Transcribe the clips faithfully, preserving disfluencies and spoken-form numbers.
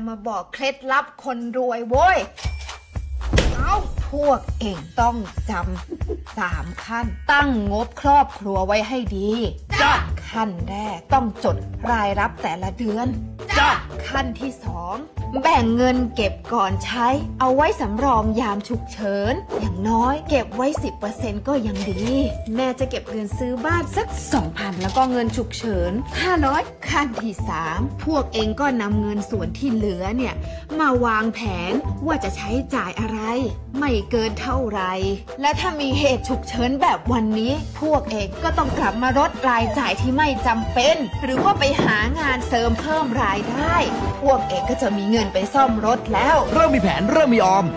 มาบอกเคล็ดลับคนรวยโว้ยเอาพวกเองต้องจำสามขั้นตั้งงบครอบครัวไว้ให้ดีจ้ะขั้นแรกต้องจดรายรับแต่ละเดือนจ้ะขั้นที่สองแบ่งเงินเก็บก่อนใช้เอาไว้สำรองยามฉุกเฉินอย่างน้อยเก็บไว้ สิบเปอร์เซ็นต์ ก็ยังดีแม่จะเก็บเงินซื้อบ้านสัก สองพัน แล้วก็เงินฉุกเฉินห้าร้อยขั้นที่สามพวกเองก็นำเงินส่วนที่เหลือเนี่ยมาวางแผนว่าจะใช้จ่ายอะไรไม่เกินเท่าไหร่และถ้ามีเหตุฉุกเฉินแบบวันนี้พวกเองก็ต้องกลับมาลดรายจ่ายที่ไม่จำเป็นหรือว่าไปหางานเสริมเพิ่มรายได้พวกเองก็จะมีเงินไปซ่อมรถแล้วเริ่มมีแผนเริ่มมีออม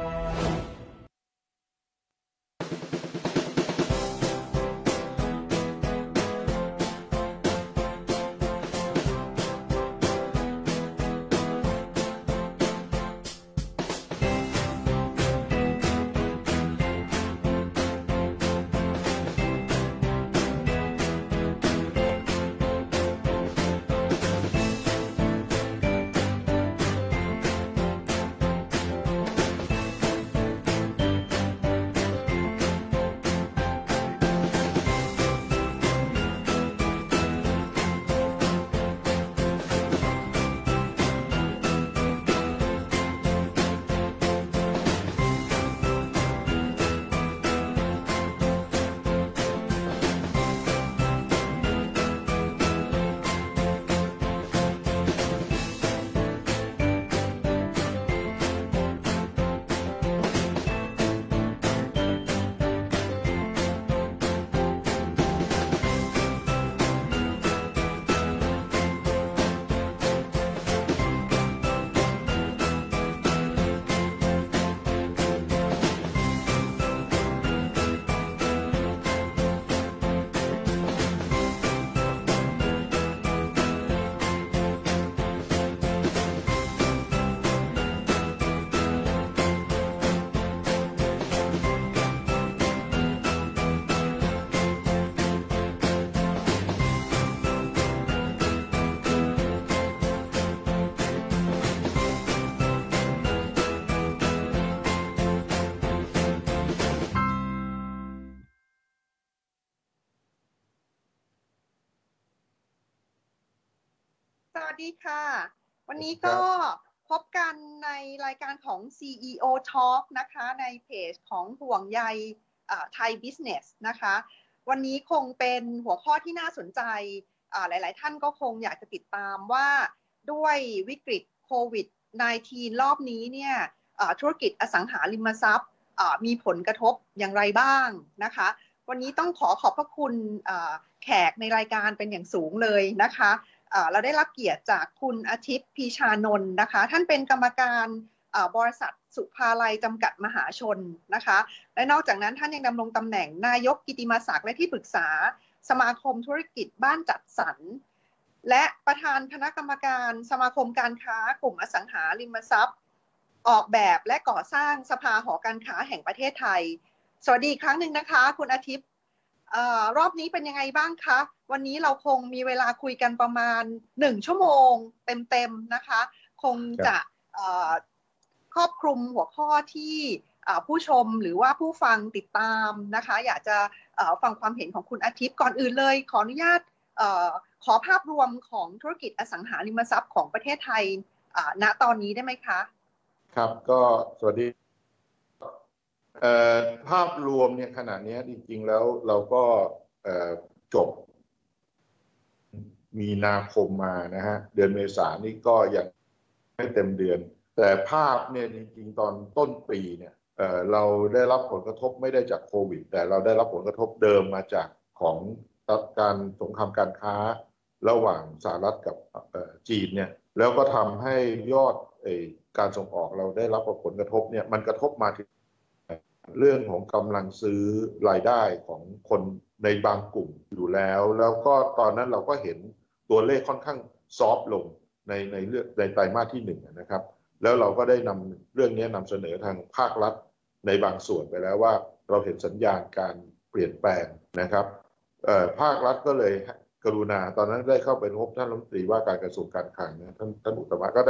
สวัสดีค่ะวันนี้ก็พบกันในรายการของ ซี อี โอ Talk นะคะในเพจของห่วงใยไทย Business นะคะวันนี้คงเป็นหัวข้อที่น่าสนใจหลายๆท่านก็คงอยากจะติดตามว่าด้วยวิกฤตโควิด สิบเก้า รอบนี้เนี่ยธุรกิจอสังหาริมทรัพย์มีผลกระทบอย่างไรบ้างนะคะวันนี้ต้องขอขอบพระคุณแขกในรายการเป็นอย่างสูงเลยนะคะเราได้รับเกียรติจากคุณอาทิตย์พีชานนท์นะคะท่านเป็นกรรมการบริษัทสุภาลัยจำกัดมหาชนนะคะและนอกจากนั้นท่านยังดำรงตำแหน่งนายกกิตติมศักดิ์และที่ปรึกษาสมาคมธุรกิจบ้านจัดสรรและประธานคณะกรรมการสมาคมการค้ากลุ่มอสังหาริมทรัพย์ออกแบบและก่อสร้างสภาหอการค้าแห่งประเทศไทยสวัสดีอีกครั้งหนึ่งนะคะคุณอาทิตย์เอ่อรอบนี้เป็นยังไงบ้างคะวันนี้เราคงมีเวลาคุยกันประมาณหนึ่งชั่วโมงเต็มๆนะคะคงจะเอ่อครอบคลุมหัวข้อที่ผู้ชมหรือว่าผู้ฟังติดตามนะคะอยากจะฟังความเห็นของคุณอาทิตย์ก่อนอื่นเลยขออนุญาตเอ่อขอภาพรวมของธุรกิจอสังหาริมทรัพย์ของประเทศไทยณตอนนี้ได้ไหมคะครับก็สวัสดีภาพรวมเนี่ยขณะนี้จริงๆแล้วเราก็จบมีนาคมมานะฮะเดือนเมษายนนี่ก็ยังไม่เต็มเดือนแต่ภาพเนี่ยจริงๆตอนต้นปีเนี่ยเราได้รับผลกระทบไม่ได้จากโควิดแต่เราได้รับผลกระทบเดิมมาจากของการสงครามการค้าระหว่างสหรัฐกับจีนเนี่ยแล้วก็ทำให้ยอดการส่งออกเราได้รับผลกระทบเนี่ยมันกระทบมาถึงเรื่องของกำลังซื้อรายได้ของคนในบางกลุ่มอยู่แล้วแล้วก็ตอนนั้นเราก็เห็นตัวเลขค่อนข้างซอฟต์ลงในในเรื่องในไตรมาสที่หนึ่งนะครับแล้วเราก็ได้นำเรื่องนี้นำเสนอทางภาครัฐในบางส่วนไปแล้วว่าเราเห็นสัญญาณการเปลี่ยนแปลงนะครับภาครัฐก็เลยกรุณาตอนนั้นได้เข้าไปพบท่านรัฐมนตรีว่าการกระทรวงการคลังนะท่านท่านอุตตมะก็ได้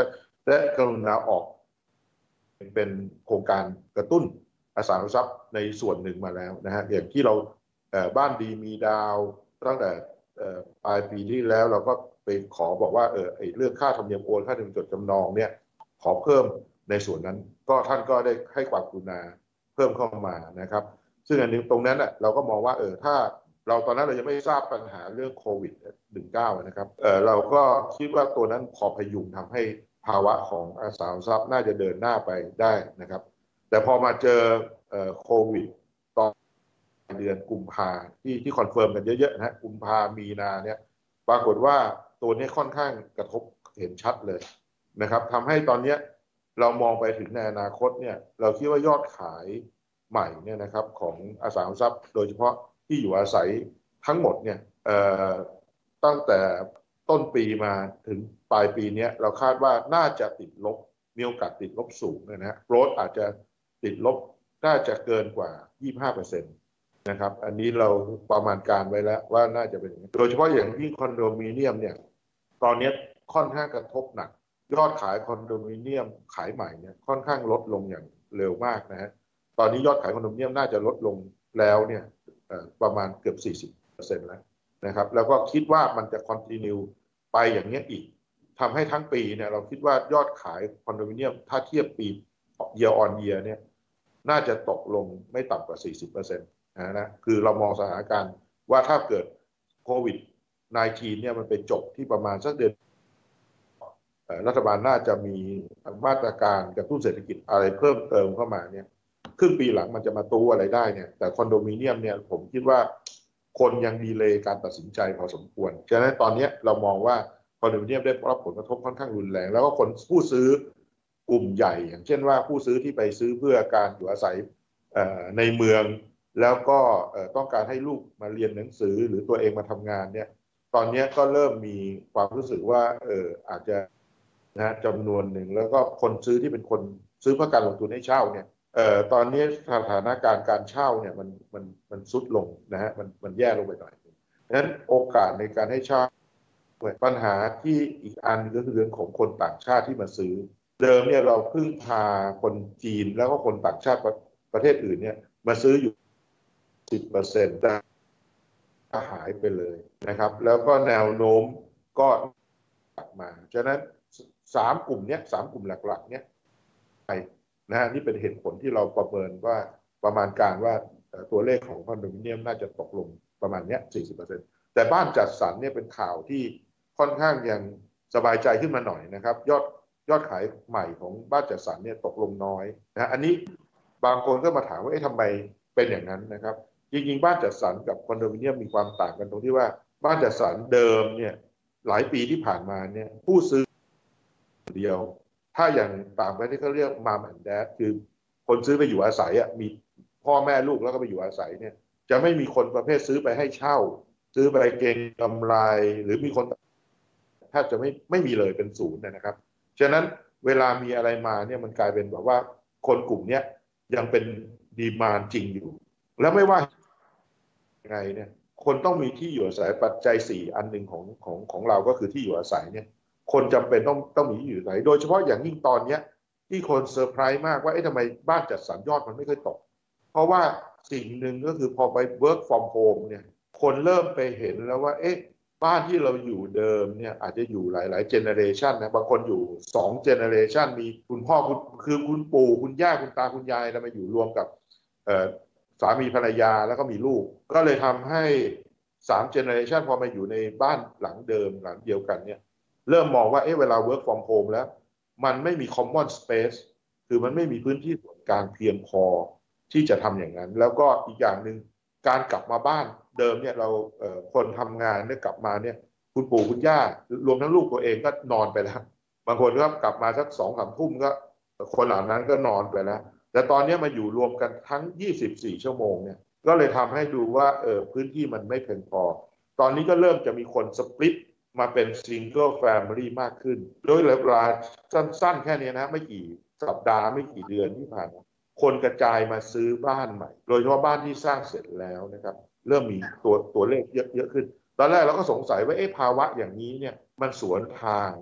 และกรุณาออกเป็นโครงการกระตุ้นอสังหาริมทรัพย์ในส่วนหนึ่งมาแล้วนะฮะอย่างที่เราบ้านดีมีดาวตั้งแต่ปลายปีที่แล้วเราก็ไปขอบอกว่าเออไอ้เรื่องค่าธรรมเนียมโอนค่าธรรมเนียมจดจำนองเนี่ยขอเพิ่มในส่วนนั้นก็ท่านก็ได้ให้ความกรุณาเพิ่มเข้ามานะครับซึ่งอันนี้ตรงนั้นอ่ะเราก็มองว่าเออถ้าเราตอนนั้นเรายังไม่ทราบปัญหาเรื่องโควิด สิบเก้า นะครับเออเราก็คิดว่าตัวนั้นพอพยุงทำให้ภาวะของอสังหาริมทรัพย์น่าจะเดินหน้าไปได้นะครับแต่พอมาเจอเอ่อโควิดตอนเดือนกุมภาที่ที่คอนเฟิร์มกันเยอะๆนะกุมภามีนาเนี่ยปรากฏว่าตัวนี้ค่อนข้างกระทบเห็นชัดเลยนะครับทำให้ตอนนี้เรามองไปถึงในอนาคตเนี่ยเราคิดว่ายอดขายใหม่เนี่ยนะครับของอสังหาริมทรัพย์โดยเฉพาะที่อยู่อาศัยทั้งหมดเนี่ยเอ่อตั้งแต่ต้นปีมาถึงปลายปีนี้เราคาดว่าน่าจะติดลบมีโอกาสติดลบสูงนะฮะโกรทอาจจะติดลบน่าจะเกินกว่า ยี่สิบห้าเปอร์เซ็นต์ นะครับอันนี้เราประมาณการไว้แล้วว่าน่าจะเป็นโดยเฉพาะอย่างยิ่งคอนโดมิเนียมเนี่ยตอนนี้ค่อนข้างกระทบหนักยอดขายคอนโดมิเนียมขายใหม่เนี่ยค่อนข้างลดลงอย่างเร็วมากนะฮะตอนนี้ยอดขายคอนโดมิเนียมน่าจะลดลงแล้วเนี่ยประมาณเกือบ สี่สิบเปอร์เซ็นต์ แล้วนะครับแล้วก็คิดว่ามันจะคอนติเนียไปอย่างนี้อีกทำให้ทั้งปีเนี่ยเราคิดว่ายอดขายคอนโดมิเนียมถ้าเทียบปี year on year เนี่ยน่าจะตกลงไม่ต่ำกว่า สี่สิบเปอร์เซ็นต์ นะนะคือเรามองสถานการณ์ว่าถ้าเกิดโควิด สิบเก้า เนี่ยมันไปจบที่ประมาณสักเดือนรัฐบาลน่าจะมีมาตรการกระตุ้นเศรษฐกิจอะไรเพิ่มเติมเข้ามาเนี่ยครึ่งปีหลังมันจะมาตู้อะไรได้เนี่ยแต่คอนโดมิเนียมเนี่ยผมคิดว่าคนยังดีเลย์การตัดสินใจพอสมควรฉะนั้นตอนนี้เรามองว่าคอนโดมิเนียมได้รับผลกระทบค่อนข้างรุนแรงแล้วก็คนผู้ซื้อกลุ่มใหญ่อย่างเช่นว่าผู้ซื้อที่ไปซื้อเพื่อการอยู่อาศัยในเมืองแล้วก็ต้องการให้ลูกมาเรียนหนังสือหรือตัวเองมาทำงานเนี่ยตอนนี้ก็เริ่มมีความรู้สึกว่าเอออาจจะนะจำนวนหนึ่งแล้วก็คนซื้อที่เป็นคนซื้อเพื่อการลงทุนให้เช่าเนี่ยเอ่อตอนนี้สถานการณ์การเช่าเนี่ยมันมันมันซุดลงนะฮะมันมันแย่ลงไปหน่อยดังนั้นโอกาสในการให้เช่าปัญหาที่อีกอันก็คือเรื่องของคนต่างชาติที่มาซื้อเดิมเนี่ยเราพึ่งพาคนจีนแล้วก็คนต่างชาติประเทศอื่นเนี่ยมาซื้ออยู่ สิบเปอร์เซ็นต์ แต่หายไปเลยนะครับแล้วก็แนวโน้มก็กลับมาฉะนั้นสามกลุ่มเนี้ยสามกลุ่มหลักๆเนี้ยไปนะฮะนี่เป็นเหตุผลที่เราประเมินว่าประมาณการว่าตัวเลขของคอนโดมิเนียมน่าจะตกลงประมาณเนี้ย สี่สิบเปอร์เซ็นต์ แต่บ้านจัดสรรเนี่ยเป็นข่าวที่ค่อนข้างยังสบายใจขึ้นมาหน่อยนะครับยอดยอดขายใหม่ของบ้านจัดสรรเนี่ยตกลงน้อยนะอันนี้บางคนก็มาถามว่าเอ๊ะทำไมเป็นอย่างนั้นนะครับจริงๆบ้านจัดสรรกับคอนโดมิเนียมมีความต่างกันตรงที่ว่าบ้านจัดสรรเดิมเนี่ยหลายปีที่ผ่านมาเนี่ยผู้ซื้อเดียวถ้าอย่างต่างประเทศเขาเรียกมามแอนด์แดดคือคนซื้อไปอยู่อาศัยอ่ะมีพ่อแม่ลูกแล้วก็ไปอยู่อาศัยเนี่ยจะไม่มีคนประเภทซื้อไปให้เช่าซื้อไปเก็งกำไรหรือมีคนแทบจะไม่ไม่มีเลยเป็นศูนย์นะครับฉะนั้นเวลามีอะไรมาเนี่ยมันกลายเป็นแบบว่าคนกลุ่มนี้ยังเป็นดีมานด์จริงอยู่แล้วไม่ว่ายังไงเนี่ยคนต้องมีที่อยู่อาศัยปัจจัยสี่อันหนึ่งของของของเราก็คือที่อยู่อาศัยเนี่ยคนจำเป็นต้องต้องมีที่อยู่อาศัยโดยเฉพาะอย่างยิ่งตอนนี้ที่คนเซอร์ไพรส์มากว่าเอ๊ะทำไมบ้านจัดสรรยอดมันไม่ค่อยตกเพราะว่าสิ่งหนึ่งก็คือพอไป work from home เนี่ยคนเริ่มไปเห็นแล้วว่าเอ๊ะบ้านที่เราอยู่เดิมเนี่ยอาจจะอยู่หลายๆเจเนเรชันนะบางคนอยู่สองเจเนเรชันมีคุณพ่อคุณคือคุณปู่คุณย่าคุณตาคุณยายแล้วมาอยู่รวมกับเอ่อสามีภรรยาแล้วก็มีลูกก็เลยทำให้สามเจเนอเรชันพอมาอยู่ในบ้านหลังเดิมหลังเดียวกันเนี่ยเริ่มมองว่าเอ๊ะเวลา work from home แล้วมันไม่มี common space คือมันไม่มีพื้นที่ส่วนกลางเพียงพอที่จะทำอย่างนั้นแล้วก็อีกอย่างหนึ่งการกลับมาบ้านเดิมเนี่ยเราเอ่อคนทำงานเนี่ยกลับมาเนี่ยคุณปู่คุณย่ารวมทั้งลูกตัวเองก็นอนไปแล้วบางคนก็กลับมาสักสองสามทุ่มก็คนเหล่านั้นก็นอนไปแล้วแต่ตอนนี้มาอยู่รวมกันทั้งยี่สิบสี่ชั่วโมงเนี่ยก็เลยทำให้ดูว่าเออพื้นที่มันไม่เพียงพอตอนนี้ก็เริ่มจะมีคนสปลิตมาเป็น single family มากขึ้นโดยเวลาสั้นๆแค่นี้นะไม่กี่สัปดาห์ไม่กี่เดือนที่ผ่านมาคนกระจายมาซื้อบ้านใหม่โดยเฉพาะบ้านที่สร้างเสร็จแล้วนะครับเริ่มมีตัวตัวเลขเยอะๆขึ้นตอนแรกเราก็สงสัยว่าเอ๊ะภาวะอย่างนี้เนี่ยมันสวนทาง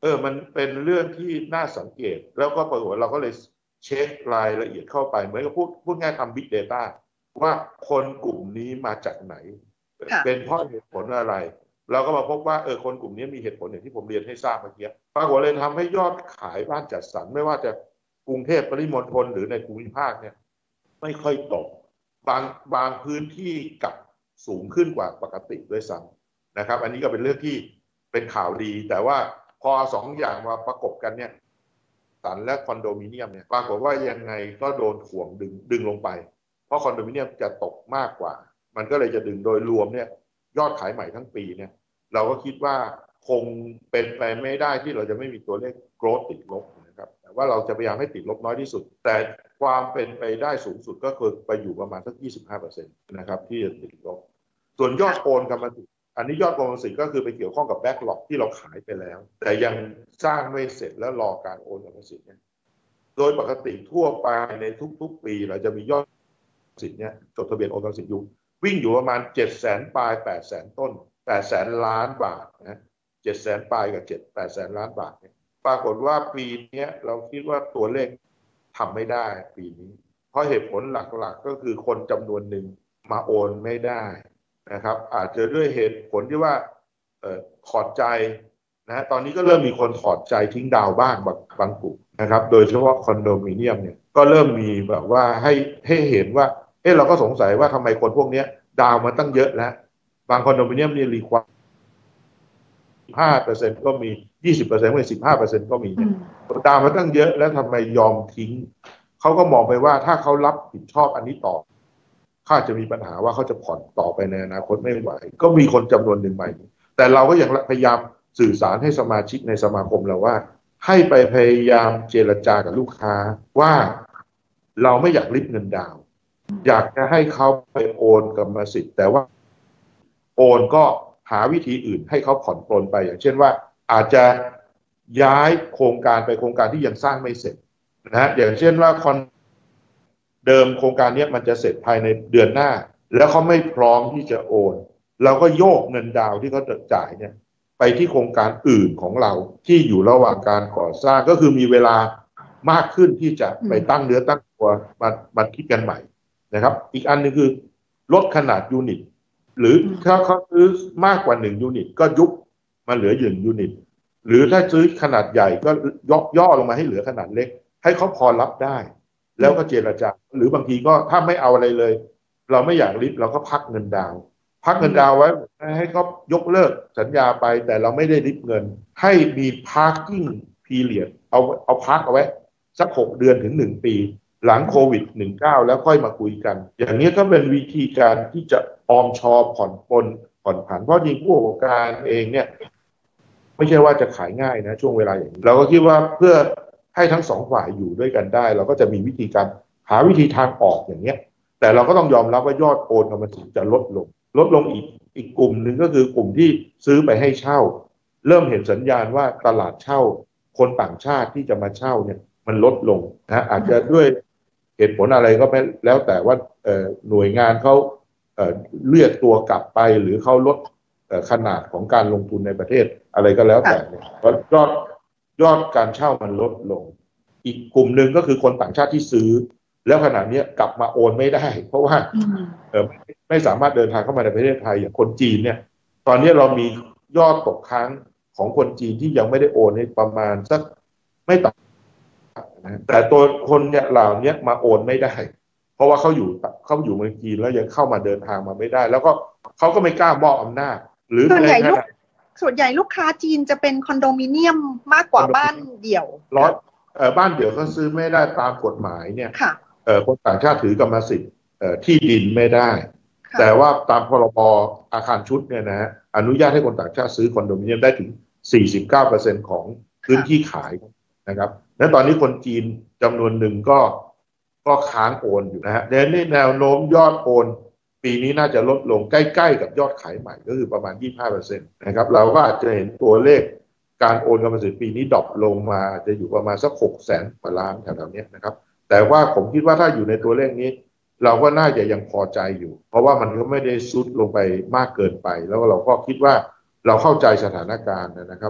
ออมันเป็นเรื่องที่น่าสังเกตแล้วก็ปรากฏเราก็เลยเช็ครายละเอียดเข้าไปเหมือนกับพูดพูดง่ายทำ Big Data ว่าคนกลุ่มนี้มาจากไหนเป็นเพราะเหตุผลอะไรเราก็มาพบว่าเออคนกลุ่มนี้มีเหตุผลอย่างที่ผมเรียนให้ทราบเมื่อกี้ปรากฏเลยทำให้ยอดขายบ้านจัดสรรไม่ว่าจะกรุงเทพปริมณฑลหรือในภูมิภาคเนี่ยไม่ค่อยตกบางบางพื้นที่กับสูงขึ้นกว่าปกติด้วยซ้ำนะครับอันนี้ก็เป็นเรื่องที่เป็นข่าวดีแต่ว่าพอสองอย่างมาประกบกันเนี่ยสันและคอนโดมิเนียมเนี่ยปรากฏว่ายังไงก็โดนถ่วงดึงดึงลงไปเพราะคอนโดมิเนียมจะตกมากกว่ามันก็เลยจะดึงโดยรวมเนี่ยยอดขายใหม่ทั้งปีเนี่ยเราก็คิดว่าคงเป็นไปไม่ได้ที่เราจะไม่มีตัวเลขโกรธติดลบนะครับแต่ว่าเราจะพยายามให้ติดลบน้อยที่สุดแต่ความเป็นไปได้สูงสุดก็คือไปอยู่ประมาณสัก ยี่สิบห้าเปอร์เซ็นต์ นะครับที่จะติดลบส่วนยอดโอนกรรมสิทธิ์อันนี้ยอดโอนกรรมสิทธิ์ก็คือไปเกี่ยวข้องกับแบ็กหลอกที่เราขายไปแล้วแต่ยังสร้างไม่เสร็จแล้วรอการโอนกรรมสิทธิ์เนี่ยโดยปกติทั่วไปในทุกๆปีเราจะมียอดสิทธิ์เนี่ยจดทะเบียนโอนกรรมสิทธิ์อยู่วิ่งอยู่ประมาณเจ็ดแสนปลายแปดแสนต้นแปดแสนล้านบาทนะเจ็ดแสนปลายกับเจ็ดแปดแสนล้านบาทเนี่ยปรากฏว่าปีนี้เราคิดว่าตัวเลขทำไม่ได้ปีนี้เพราะเหตุผลหลักๆก็คือคนจำนวนหนึ่งมาโอนไม่ได้นะครับอาจจะด้วยเหตุผลที่ว่าเอ่อถอดใจนะตอนนี้ก็เริ่มมีคนถอดใจทิ้งดาวบ้างบางบางกลุ่มนะครับโดยเฉพาะคอนโดมิเนียมเนี่ยก็เริ่มมีแบบว่าให้ให้เห็นว่าเออเราก็สงสัยว่าทำไมคนพวกนี้ดาวมาตั้งเยอะแล้วบางคอนโดมิเนียมนี่รีควอห้าเปอร์เซ็นต์ก็มี ยี่สิบเปอร์เซ็นต์ ก็มี สิบห้าเปอร์เซ็นต์ ก็มีดาวมาตั้งเยอะแล้วทำไมยอมทิ้งเขาก็มองไปว่าถ้าเขารับผิดชอบอันนี้ต่อเขาจะมีปัญหาว่าเขาจะผ่อนต่อไปในอนาคตไม่ไหวก็มีคนจำนวนหนึ่งใหม่แต่เราก็ยังพยายามสื่อสารให้สมาชิกในสมาคมเราว่าให้ไปพยายามเจรจากับลูกค้าว่าเราไม่อยากริบเงินดาวอยากจะให้เขาไปโอนกรรมสิทธิ์แต่ว่าโอนก็หาวิธีอื่นให้เขาผ่อนปลนไปอย่างเช่นว่าอาจจะย้ายโครงการไปโครงการที่ยังสร้างไม่เสร็จนะฮะอย่างเช่นว่าคอนเดิมโครงการนี้มันจะเสร็จภายในเดือนหน้าแล้วเขาไม่พร้อมที่จะโอนเราก็โยกเงินดาวที่เขาจะจ่ายเนี่ยไปที่โครงการอื่นของเราที่อยู่ระหว่างการก่อสร้างก็คือมีเวลามากขึ้นที่จะไปตั้งเนื้อตั้งตัวมามาคิดกันใหม่นะครับอีกอันนึงคือลดขนาดยูนิตหรือถ้าเขาซื้อมากกว่าหนึ่งยูนิตก็ยุบมาเหลือหนึ่งยูนิตหรือถ้าซื้อขนาดใหญ่ก็ย่อย่อลงมาให้เหลือขนาดเล็กให้เขาพอรับได้แล้วก็เจรจาหรือบางทีก็ถ้าไม่เอาอะไรเลยเราไม่อยากริบเราก็พักเงินดาวพักเงินดาวไว้ให้เขายกเลิกสัญญาไปแต่เราไม่ได้ริบเงินให้มี parking period เอาเอาพักเอาไว้สักหกเดือนถึงหนึ่งปีหลังโควิด สิบเก้า แล้วค่อยมาคุยกันอย่างนี้ก็เป็นวิธีการที่จะออมชอผ่อนปลนผ่อนผันเพราะจริงผู้ประกอบการเองเนี่ยไม่ใช่ว่าจะขายง่ายนะช่วงเวลาอย่างนี้เราก็คิดว่าเพื่อให้ทั้งสองฝ่ายอยู่ด้วยกันได้เราก็จะมีวิธีการหาวิธีทางออกอย่างเนี้ยแต่เราก็ต้องยอมรับว่ายอดโอนกรรมสิทธิ์จะลดลงลดลงอีกอีกกลุ่มหนึ่งก็คือกลุ่มที่ซื้อไปให้เช่าเริ่มเห็นสัญญาณว่าตลาดเช่าคนต่างชาติที่จะมาเช่าเนี่ยมันลดลงนะอาจจะด้วยเหตุผลอะไรก็ไม่แล้วแต่ว่าหน่วยงานเขาเลือกตัวกลับไปหรือเขาลดขนาดของการลงทุนในประเทศอะไรก็แล้วแต่เนี่ยยอดยอดการเช่ามันลดลงอีกกลุ่มหนึ่งก็คือคนต่างชาติที่ซื้อแล้วขณะนี้กลับมาโอนไม่ได้เพราะว่าไม่สามารถเดินทางเข้ามาในประเทศไทยอย่างคนจีนเนี่ยตอนนี้เรามียอดตกค้างของคนจีนที่ยังไม่ได้โอนในประมาณสักไม่ต่ำนะแต่ตัวคนเนี่ยเหล่านี้มาโอนไม่ได้เพราะว่าเขาอยู่เขาอยู่เมืองจีนแล้วยังเข้ามาเดินทางมาไม่ได้แล้วก็เขาก็ไม่กล้ามอบอำนาจหรือส่วนใหญ่ลูกส่วนใหญ่ลูกค้าจีนจะเป็นคอนโดมิเนียมมากกว่าบ้านเดี่ยวร้อยเอ่อบ้านเดี่ยวเขาซื้อไม่ได้ตามกฎหมายเนี่ยเอ่อคนต่างชาติถือกรรมสิทธิ์เอ่อที่ดินไม่ได้แต่ว่าตามพรบอาคารชุดเนี่ยนะอนุญาตให้คนต่างชาติซื้อคอนโดมิเนียมได้ถึง สี่สิบเก้าเปอร์เซ็นต์ ของพื้นที่ขายนะครับและตอนนี้คนจีนจำนวนหนึ่งก็ก็ค้างโอนอยู่นะฮะในแนวโน้มยอดโอนปีนี้น่าจะลดลงใกล้ๆกับยอดขายใหม่ก็คือประมาณ ยี่สิบห้าเปอร์เซ็นต์ นะครับเราก็อาจจะเห็นตัวเลขการโอนกรรมสิทธิ์ปีนี้ดรอปลงมาจะอยู่ประมาณสักหกแสนกว่าล้านแถวๆนี้นะครับแต่ว่าผมคิดว่าถ้าอยู่ในตัวเลขนี้เราก็น่าจะยังพอใจอยู่เพราะว่ามันก็ไม่ได้ซุดลงไปมากเกินไปแล้วเราก็คิดว่าเราเข้าใจสถานการณ์นะครับ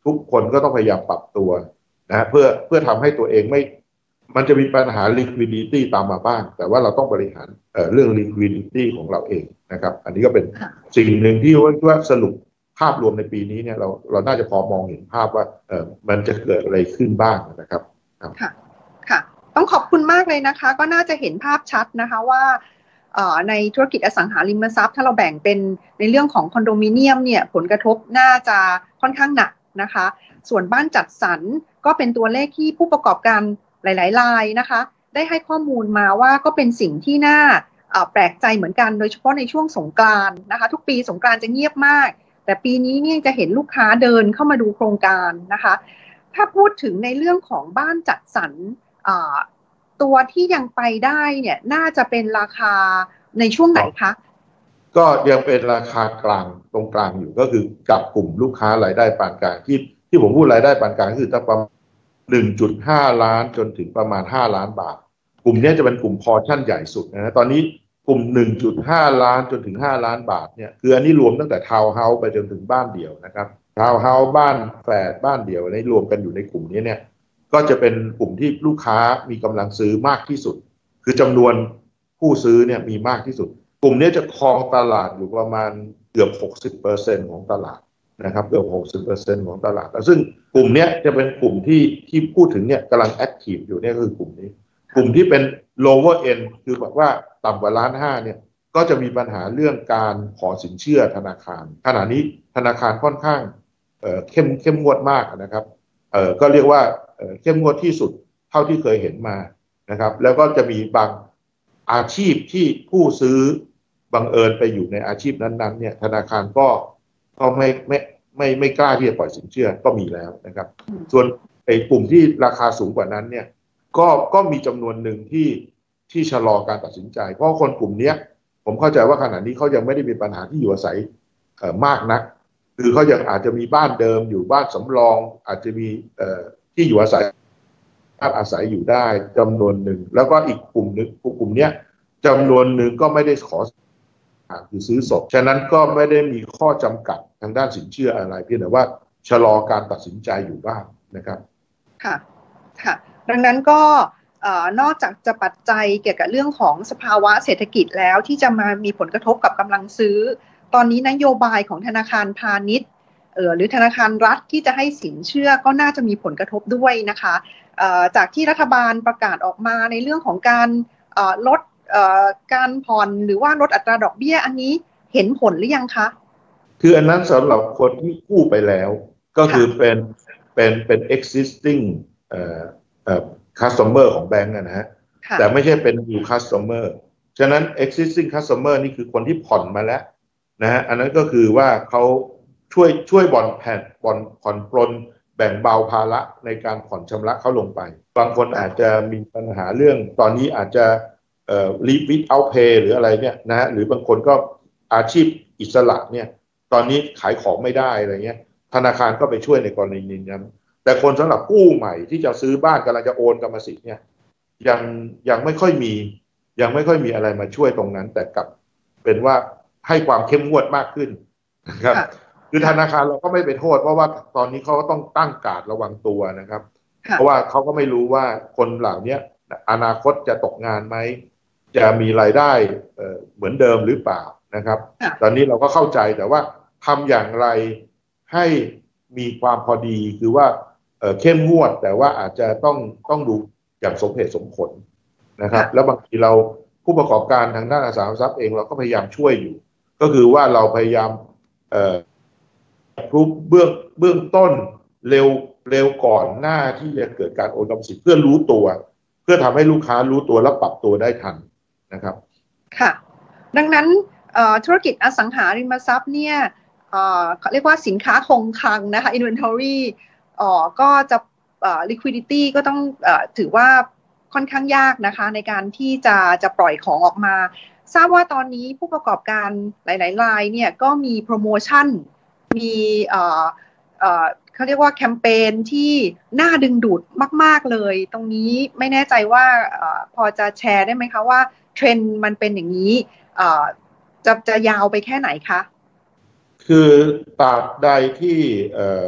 ทุกคนก็ต้องพยายามปรับตัวนะเพื่อเพื่อทำให้ตัวเองไม่มันจะมีปัญหา liquidity ตามมาบ้างแต่ว่าเราต้องบริหาร เอ่อ เรื่อง liquidity ของเราเองนะครับอันนี้ก็เป็นสิ่งหนึ่งที่ว่าสรุปภาพรวมในปีนี้เนี่ยเราเราน่าจะพอมองเห็นภาพว่าเออมันจะเกิดอะไรขึ้นบ้างนะครับค่ะค่ะต้องขอบคุณมากเลยนะคะก็น่าจะเห็นภาพชัดนะคะว่าในธุรกิจอสังหาริมทรัพย์ถ้าเราแบ่งเป็นในเรื่องของคอนโดมิเนียมเนี่ยผลกระทบน่าจะค่อนข้างหนักนะคะส่วนบ้านจัดสรรก็เป็นตัวเลขที่ผู้ประกอบการหลายๆรายนะคะได้ให้ข้อมูลมาว่าก็เป็นสิ่งที่น่าแปลกใจเหมือนกันโดยเฉพาะในช่วงสงกรานต์นะคะทุกปีสงกรานต์จะเงียบมากแต่ปีนี้เนี่ยจะเห็นลูกค้าเดินเข้ามาดูโครงการนะคะถ้าพูดถึงในเรื่องของบ้านจัดสรรตัวที่ยังไปได้เนี่ยน่าจะเป็นราคาในช่วงไหนคะก็ยังเป็นราคากลางตรงกลางอยู่ก็คือกับกลุ่มลูกค้ารายได้ปานกลางที่ที่ผมพูดรายได้ปานกลางคือตั้งประมาณ หนึ่งจุดห้า ล้านจนถึงประมาณห้าล้านบาทกลุ่มนี้จะเป็นกลุ่มพอร์ชั่นใหญ่สุดนะตอนนี้กลุ่ม หนึ่งจุดห้า ล้านจนถึงห้าล้านบาทเนี่ยคืออันนี้รวมตั้งแต่ทาวน์เฮาส์ไปจนถึงบ้านเดี่ยวนะครับทาวน์เฮาส์บ้านแฝดบ้านเดี่ยวในรวมกันอยู่ในกลุ่มนี้เนี่ยก็จะเป็นกลุ่มที่ลูกค้ามีกำลังซื้อมากที่สุดคือจำนวนผู้ซื้อเนี่ยมีมากที่สุดกลุ่มนี้จะครองตลาดอยู่ประมาณเกือบ หกสิบเปอร์เซ็นต์ ของตลาดนะครับเกือบ หกสิบเปอร์เซ็นต์ ของตลาดซึ่งกลุ่มนี้จะเป็นกลุ่มที่ที่พูดถึงเนี่ยกำลังแอคทีฟอยู่เนี่ยคือกลุ่มนี้กลุ่มที่เป็น lower end คือแบบว่าต่ำกว่าล้านห้าเนี่ยก็จะมีปัญหาเรื่องการขอสินเชื่อธนาคารขณะนี้ธนาคารค่อนข้างเอ่อเข้มเข้มงวดมากนะครับเอ่อก็เรียกว่าเอ่อเข้มงวดที่สุดเท่าที่เคยเห็นมานะครับแล้วก็จะมีบางอาชีพที่ผู้ซื้อบังเอิญไปอยู่ในอาชีพนั้นๆเนี่ยธนาคารก็ก็ไม่ไม่ไม่ไม่กล้าที่จะปล่อยสินเชื่อก็มีแล้วนะครับส่วนไอ้กลุ่มที่ราคาสูงกว่านั้นเนี่ยก็ก็มีจำนวนหนึ่งที่ที่ชะลอการตัดสินใจเพราะคนกลุ่มนี้ผมเข้าใจว่าขณะนี้เขายังไม่ได้มีปัญหาที่อยู่อาศัยเอ่อมากนักคือเขายังอาจจะมีบ้านเดิมอยู่บ้านสำรองอาจจะมีเอ่อที่อยู่อาศัยอาศัยอยู่ได้จำนวนหนึ่งแล้วก็อีกกลุ่มนึงกลุ่มนี้จำนวนหนึ่งก็ไม่ได้ขอคือซื้อสดฉะนั้นก็ไม่ได้มีข้อจำกัดทางด้านสินเชื่ออะไรเพียงแต่ว่าชะลอการตัดสินใจอยู่บ้างนะครับค่ะค่ะดังนั้นก็นอกจากจะปัจจัยเกี่ยวกับเรื่องของสภาวะเศรษฐกิจแล้วที่จะมามีผลกระทบกับกำลังซื้อตอนนี้นโยบายของธนาคารพาณิชย์เอ่อหรือธนาคารรัฐที่จะให้สินเชื่อก็น่าจะมีผลกระทบด้วยนะคะจากที่รัฐบาลประกาศออกมาในเรื่องของการลดการผ่อนหรือว่าลดอัตราดอกเบี้ยอันนี้เห็นผลหรือยังคะคืออันนั้นสำหรับคนที่กู้ไปแล้วก็คือเป็นเป็นเป็น existing เอ่อเอ่อ customer ของแบงก์นะฮะแต่ไม่ใช่เป็น new customer ฉะนั้น existing customer นี่คือคนที่ผ่อนมาแล้วนะฮะอันนั้นก็คือว่าเขาช่วยช่วยบ่อนแผ่นบ่อนผ่อนปลนแบ่งเบาภาระในการผ่อนชำระเขาลงไปบางคนอาจจะมีปัญหาเรื่องตอนนี้อาจจะเอ่อ live without pay หรืออะไรเนี่ยนะฮะหรือบางคนก็อาชีพอิสระเนี่ยตอนนี้ขายของไม่ได้อะไรเงี้ยธนาคารก็ไปช่วยในกรณีนั้นแต่คนสำหรับกู้ใหม่ที่จะซื้อบ้านกำลังจะโอนกรรมสิทธิ์เนี่ยยังยังไม่ค่อยมียังไม่ค่อยมีอะไรมาช่วยตรงนั้นแต่กลับเป็นว่าให้ความเข้มงวดมากขึ้นนะครับคือธนาคารเราก็ไม่ไปโทษเพราะว่าตอนนี้เขาก็ต้องตั้งการระวังตัวนะครับเพราะว่าเขาก็ไม่รู้ว่าคนเหล่านี้อนาคตจะตกงานไหมจะมีรายได้เหมือนเดิมหรือเปล่านะครับตอนนี้เราก็เข้าใจแต่ว่าทำอย่างไรให้มีความพอดีคือว่าเข้มงวดแต่ว่าอาจจะต้องต้องดูอย่างสมเหตุสมผลนะครับแล้วบางทีเราผู้ประกอบการทางด้านอสังหาริมทรัพย์เองเราก็พยายามช่วยอยู่ก็คือว่าเราพยายามเอ่อเบื้องเบื้องต้นเร็วเร็วก่อนหน้าที่จะเกิดการโอนกรรมสิทธิ์เพื่อรู้ตัวเพื่อทำให้ลูกค้ารู้ตัวและปรับตัวได้ทันนะครับค่ะดังนั้นธุรกิจอสังหาริมทรัพย์เนี่ยเขาเรียกว่าสินค้าคงคลังนะคะ inventory ก็จะ liquidity ก็ต้องถือว่าค่อนข้างยากนะคะในการที่จะจะปล่อยของออกมาทราบว่าตอนนี้ผู้ประกอบการหลายๆรายเนี่ยก็มีโปรโมชั่นมีเขาเรียกว่าแคมเปญที่น่าดึงดูดมากๆเลยตรงนี้ไม่แน่ใจว่าพอจะแชร์ได้ไหมคะว่าเทรนด์มันเป็นอย่างนี้จะจะยาวไปแค่ไหนคะคือตราบใดที่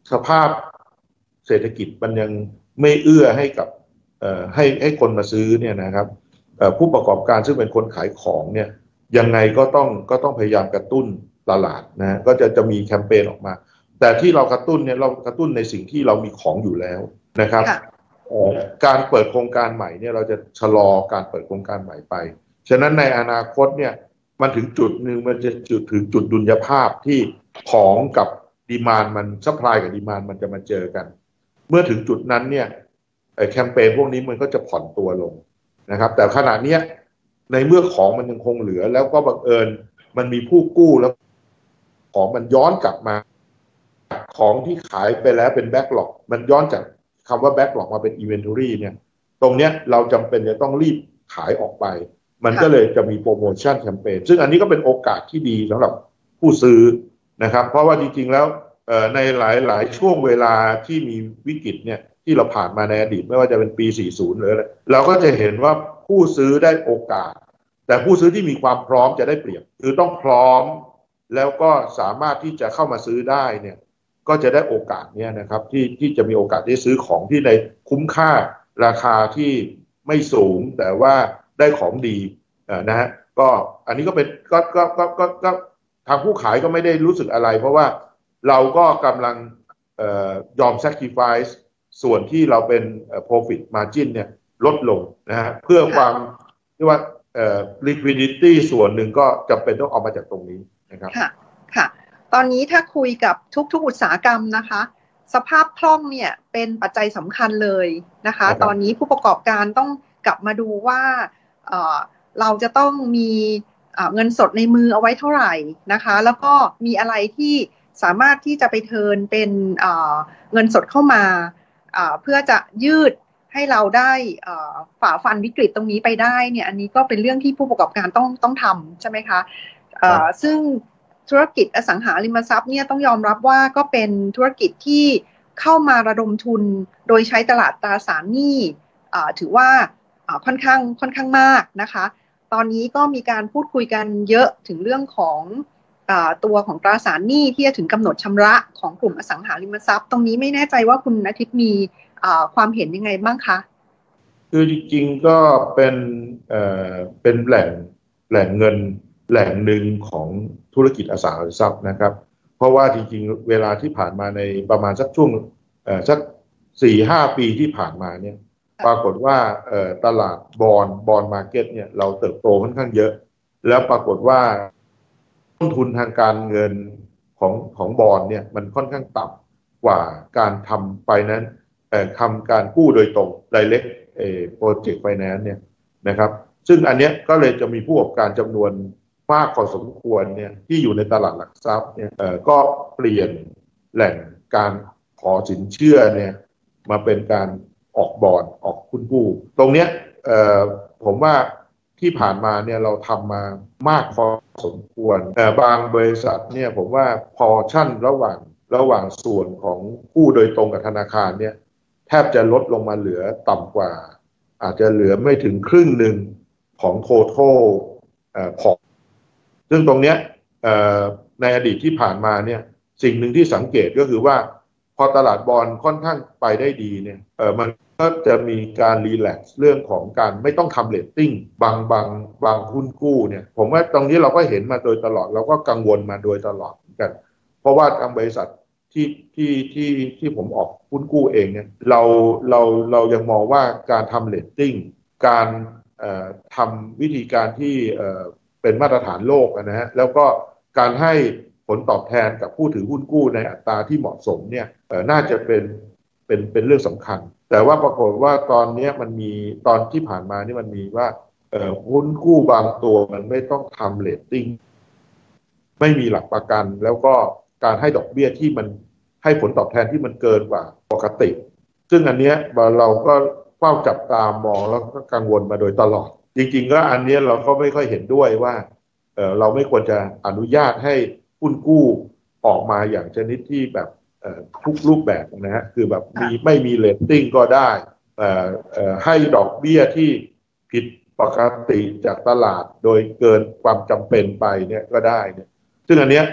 สภาพเศรษฐกิจมันยังไม่เอื้อให้กับให้ให้คนมาซื้อเนี่ยนะครับผู้ประกอบการซึ่งเป็นคนขายของเนี่ยยังไงก็ต้องก็ต้องพยายามกระตุ้นตลาดนะก็จะจะมีแคมเปญออกมาแต่ที่เรากระตุ้นเนี่ยเรากระตุ้นในสิ่งที่เรามีของอยู่แล้วนะครับการเปิดโครงการใหม่เนี่ยเราจะชะลอการเปิดโครงการใหม่ไปฉะนั้นในอนาคตเนี่ยมันถึงจุดหนึ่งมันจะจุดถึงจุดดุลยภาพที่ของกับดีมานด์มันซัพพลายกับดีมานด์มันจะมาเจอกันเมื่อถึงจุดนั้นเนี่ยแคมเปญพวกนี้มันก็จะผ่อนตัวลงนะครับแต่ขณะนี้ในเมื่อของมันยังคงเหลือแล้วก็บังเอิญมันมีผู้กู้แล้วของมันย้อนกลับมาของที่ขายไปแล้วเป็นแบ็กหลอกมันย้อนจากคำว่าแบ็กหลอกมาเป็นอินเวนทอรี่เนี่ยตรงเนี้ยเราจำเป็นจะต้องรีบขายออกไปมันก็เลยจะมีโปรโมชั่นแคมเปญซึ่งอันนี้ก็เป็นโอกาสที่ดีสำหรับผู้ซื้อนะครับเพราะว่าจริงๆแล้วในหลายๆช่วงเวลาที่มีวิกฤตเนี่ยที่เราผ่านมาในอดีตไม่ว่าจะเป็นปีสี่สิบหรืออะไรเราก็จะเห็นว่าผู้ซื้อได้โอกาสแต่ผู้ซื้อที่มีความพร้อมจะได้เปรียบคือต้องพร้อมแล้วก็สามารถที่จะเข้ามาซื้อได้เนี่ยก็จะได้โอกาสเนี่ยนะครับที่ที่จะมีโอกาสได้ซื้อของที่ในคุ้มค่าราคาที่ไม่สูงแต่ว่าได้ของดีนะฮะก็อันนี้ก็เป็นก็ก็ก็ก็ก็ทางผู้ขายก็ไม่ได้รู้สึกอะไรเพราะว่าเราก็กำลังเอ่อยอม sacrifice ส่วนที่เราเป็น profit margin เนี่ยลดลงนะฮะเพื่อความที่ว่าเอ่อ liquidity ส่วนหนึ่งก็จำเป็นต้องเอามาจากตรงนี้นะครับค่ะค่ะตอนนี้ถ้าคุยกับทุกๆอุตสาหกรรมนะคะสภาพคล่องเนี่ยเป็นปัจจัยสำคัญเลยนะคะตอนนี้ผู้ประกอบการต้องกลับมาดูว่าเอ่อเราจะต้องมีเงินสดในมือเอาไว้เท่าไหร่นะคะแล้วก็มีอะไรที่สามารถที่จะไปเทิร์นเป็นเงินสดเข้ามาเพื่อจะยืดให้เราได้ฝ่าฟันวิกฤตตรงนี้ไปได้เนี่ยอันนี้ก็เป็นเรื่องที่ผู้ประกอบการต้องต้องทำใช่ไหมคะซึ่งธุรกิจอสังหาริมทรัพย์เนี่ยต้องยอมรับว่าก็เป็นธุรกิจที่เข้ามาระดมทุนโดยใช้ตลาดตราสารหนี้ถือว่าค่อนข้างค่อนข้างมากนะคะตอนนี้ก็มีการพูดคุยกันเยอะถึงเรื่องของตัวของตราสารหนี้ที่จะถึงกำหนดชำระของกลุ่มอสังหาริมทรัพย์ตรงนี้ไม่แน่ใจว่าคุณอาทิตย์มีความเห็นยังไงบ้างคะคือจริงๆก็เป็นเอ่อเป็นแหล่งแหล่งเงินแหล่งหนึ่งของธุรกิจอสังหาริมทรัพย์นะครับเพราะว่าจริงๆเวลาที่ผ่านมาในประมาณสักช่วงเอ่อสัก สี่ห้า ปีที่ผ่านมาเนี่ยปรากฏว่าเอ่อตลาดบอนด์บอนด์มาร์เก็ตเนี่ยเราเติบโตค่อนข้างเยอะแล้วปรากฏว่าต้นทุนทางการเงินของของบอนด์เนี่ยมันค่อนข้างต่ำกว่าการทำไฟแนนซ์เอ่อทำการกู้โดยตรง direct เอ่อ project finance เนี่ยนะครับซึ่งอันเนี้ยก็เลยจะมีผู้ประกอบการจำนวนมากพอสมควรเนี่ยที่อยู่ในตลาดหลักทรัพย์เนี่ยเอ่อก็เปลี่ยนแหล่งการขอสินเชื่อเนี่ยมาเป็นการออกบอนด์ออกหุ้นกู้ตรงเนี้ยเอ่อผมว่าที่ผ่านมาเนี่ยเราทำมามากพอสมควรแต่บางบริษัทเนี่ยผมว่าพอชั่นระหว่างระหว่างส่วนของกู้โดยตรงกับธนาคารเนี่ยแทบจะลดลงมาเหลือต่ำกว่าอาจจะเหลือไม่ถึงครึ่งหนึ่งของ total เอ่อพอร์ตซึ่งตรงเนี้ยเอ่อในอดีตที่ผ่านมาเนี่ยสิ่งหนึ่งที่สังเกตก็คือว่าพอตลาดบอนด์ค่อนข้างไปได้ดีเนี่ยเออมันก็จะมีการรีแลกซ์เรื่องของการไม่ต้องทำเรตติ้งบางบางบางหุ้นกู้เนี่ยผมว่าตรงนี้เราก็เห็นมาโดยตลอดเราก็กังวลมาโดยตลอดเหมือนกันเพราะว่าทางบริษัทที่ที่ที่ที่ผมออกหุ้นกู้เองเนี่ยเราเราเรายังมองว่าการทำเรตติ้งการเอ่อทำวิธีการที่เอ่อเป็นมาตรฐานโลกนะฮะแล้วก็การให้ผลตอบแทนกับผู้ถือหุ้นกู้ในอัตราที่เหมาะสมเนี่ยเอ่อน่าจะเป็นเป็นเป็นเรื่องสำคัญแต่ว่าปรากฏว่าตอนนี้มันมีตอนที่ผ่านมานี่มันมีว่าเอ่อหุ้นกู้บางตัวมันไม่ต้องทำเรตติ้งไม่มีหลักประกันแล้วก็การให้ดอกเบี้ยที่มันให้ผลตอบแทนที่มันเกินกว่าปกติซึ่งอันเนี้ยเราก็เฝ้าจับตามองแล้วก็กังวลมาโดยตลอดจริงๆก็อันนี้เราก็ไม่ค่อยเห็นด้วยว่าเอ่อเราไม่ควรจะอนุญาตให้หุ้นกู้ออกมาอย่างชนิดที่แบบทุกรูปแบบนะฮะคือแบบมีไม่มีเรตติ้งก็ได้ให้ดอกเบี้ยที่ผิดปกติจากตลาดโดยเกินความจำเป็นไปเนี่ยก็ได้เนี่ยซึ่งอันเนี้ย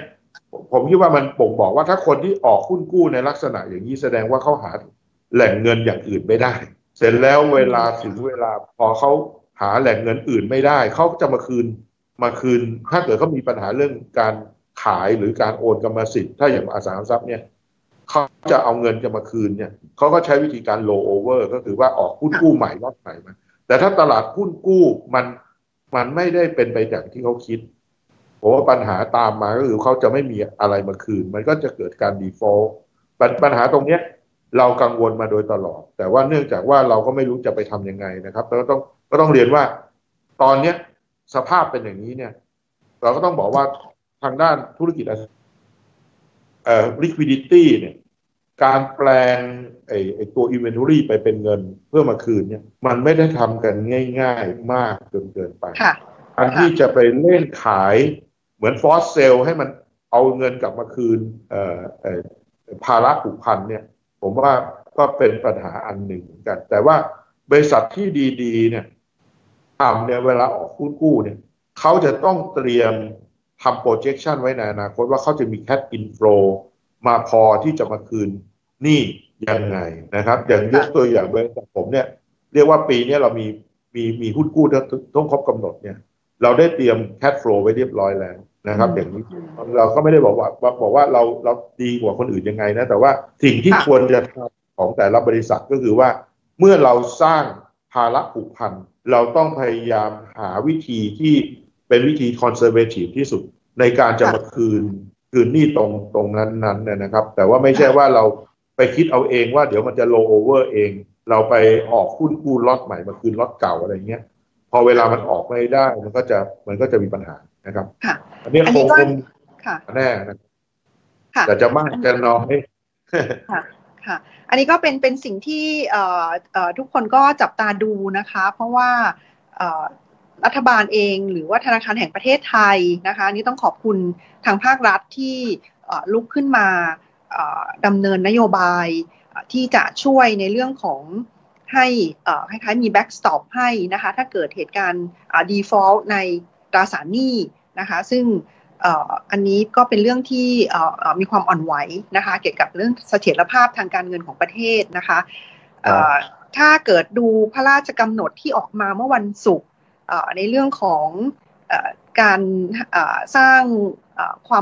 ผมคิดว่ามันบ่งบอกว่าถ้าคนที่ออกหุ้นกู้ในลักษณะอย่างนี้แสดงว่าเขาหาแหล่งเงินอย่างอื่นไม่ได้เสร็จแล้วเวลาถึงเวลาพอเขาหาแหล่งเงินอื่นไม่ได้เขาจะมาคืนมาคืนถ้าเกิดเขามีปัญหาเรื่องการขายหรือการโอนกรรมสิทธิ์ถ้าอย่างอสังหาริมทรัพย์เนี่ยเขาจะเอาเงินจะมาคืนเนี่ยเขาก็ใช้วิธีการ roll over ก็คือว่าออกหุ้นกู้ใหม่ล็อตใหม่มาแต่ถ้าตลาดหุ้นกู้มันมันไม่ได้เป็นไปอย่างที่เขาคิดเพราะว่าปัญหาตามมาก็คือเขาจะไม่มีอะไรมาคืนมันก็จะเกิดการ default ปัญหาตรงเนี้ยเรากังวลมาโดยตลอดแต่ว่าเนื่องจากว่าเราก็ไม่รู้จะไปทำยังไงนะครับเราก็ต้องก็ต้องเรียนว่าตอนเนี้ยสภาพเป็นอย่างนี้เนี่ยเราก็ต้องบอกว่าทางด้านธุรกิจเอ่อ liquidity เนี่ยการแปลงไอ้ไอ้ตัว inventory ไปเป็นเงินเพื่อมาคืนเนี่ยมันไม่ได้ทำกันง่ายๆมากจนเกินไปอันที่จะไปเล่นขายเหมือนฟอสเซลให้มันเอาเงินกลับมาคืนเอ่อเอ่อภาระผูกพันเนี่ยผมว่าก็เป็นปัญหาอันหนึ่งเหมือนกันแต่ว่าบริษัทที่ดีๆเนี่ยทำเนี่ยเวลาออกหุ้นกู้เนี่ยเขาจะต้องเตรียมทำ projection ไว้ในอนาคตว่าเขาจะมี cash inflow มาพอที่จะมาคืนหนี้ยังไงนะครับอย่างยกตัวอย่างบริษัทผมเนี่ยเรียกว่าปีนี้เรามีมีมีหุ้นกู้ต้องครบกำหนดเนี่ยเราได้เตรียม cash flow ไว้เรียบร้อยแล้วนะครับอย่างนี้เราก็ไม่ได้บอกว่าบอกว่าเราเราดีกว่าคนอื่นยังไงนะแต่ว่าสิ่งที่ควรจะทำของแต่ละบริษัทก็คือว่าเมื่อเราสร้างภาระผูกพันเราต้องพยายามหาวิธีที่เป็นวิธี conservative ที่สุดในการจะมาคืนคืนหนี้ตรงตรงนั้นๆนะครับแต่ว่าไม่ใช่ว่าเราไปคิดเอาเองว่าเดี๋ยวมันจะ roll over เองเราไปออกหุ้นกู้ล็อตใหม่มาคืนล็อตเก่าอะไรเงี้ยพอเวลามันออกไม่ได้มันก็จะมันก็จะมีปัญหานะครับอันนี้คงคงแน่นะแต่จะมากจะน้อยค่ะค่ะอันนี้ก็เป็นเป็นสิ่งที่เอ่อเอ่อทุกคนก็จับตาดูนะคะเพราะว่าเอ่อรัฐบาลเองหรือว่าธนาคารแห่งประเทศไทยนะคะนี่ต้องขอบคุณทางภาครัฐที่ลุกขึ้นมาดำเนินนโยบายที่จะช่วยในเรื่องของให้คล้ายๆมีแบ็กสต็อปให้นะคะถ้าเกิดเหตุการณ์ default ในตราสารหนี้นะคะซึ่งอันนี้ก็เป็นเรื่องที่มีความอ่อนไหวนะคะเกี่ยวกับเรื่องเสถียรภาพทางการเงินของประเทศนะคะถ้าเกิดดูพระราชกำหนดที่ออกมาเมื่อวันศุกร์ในเรื่องของการสร้างความ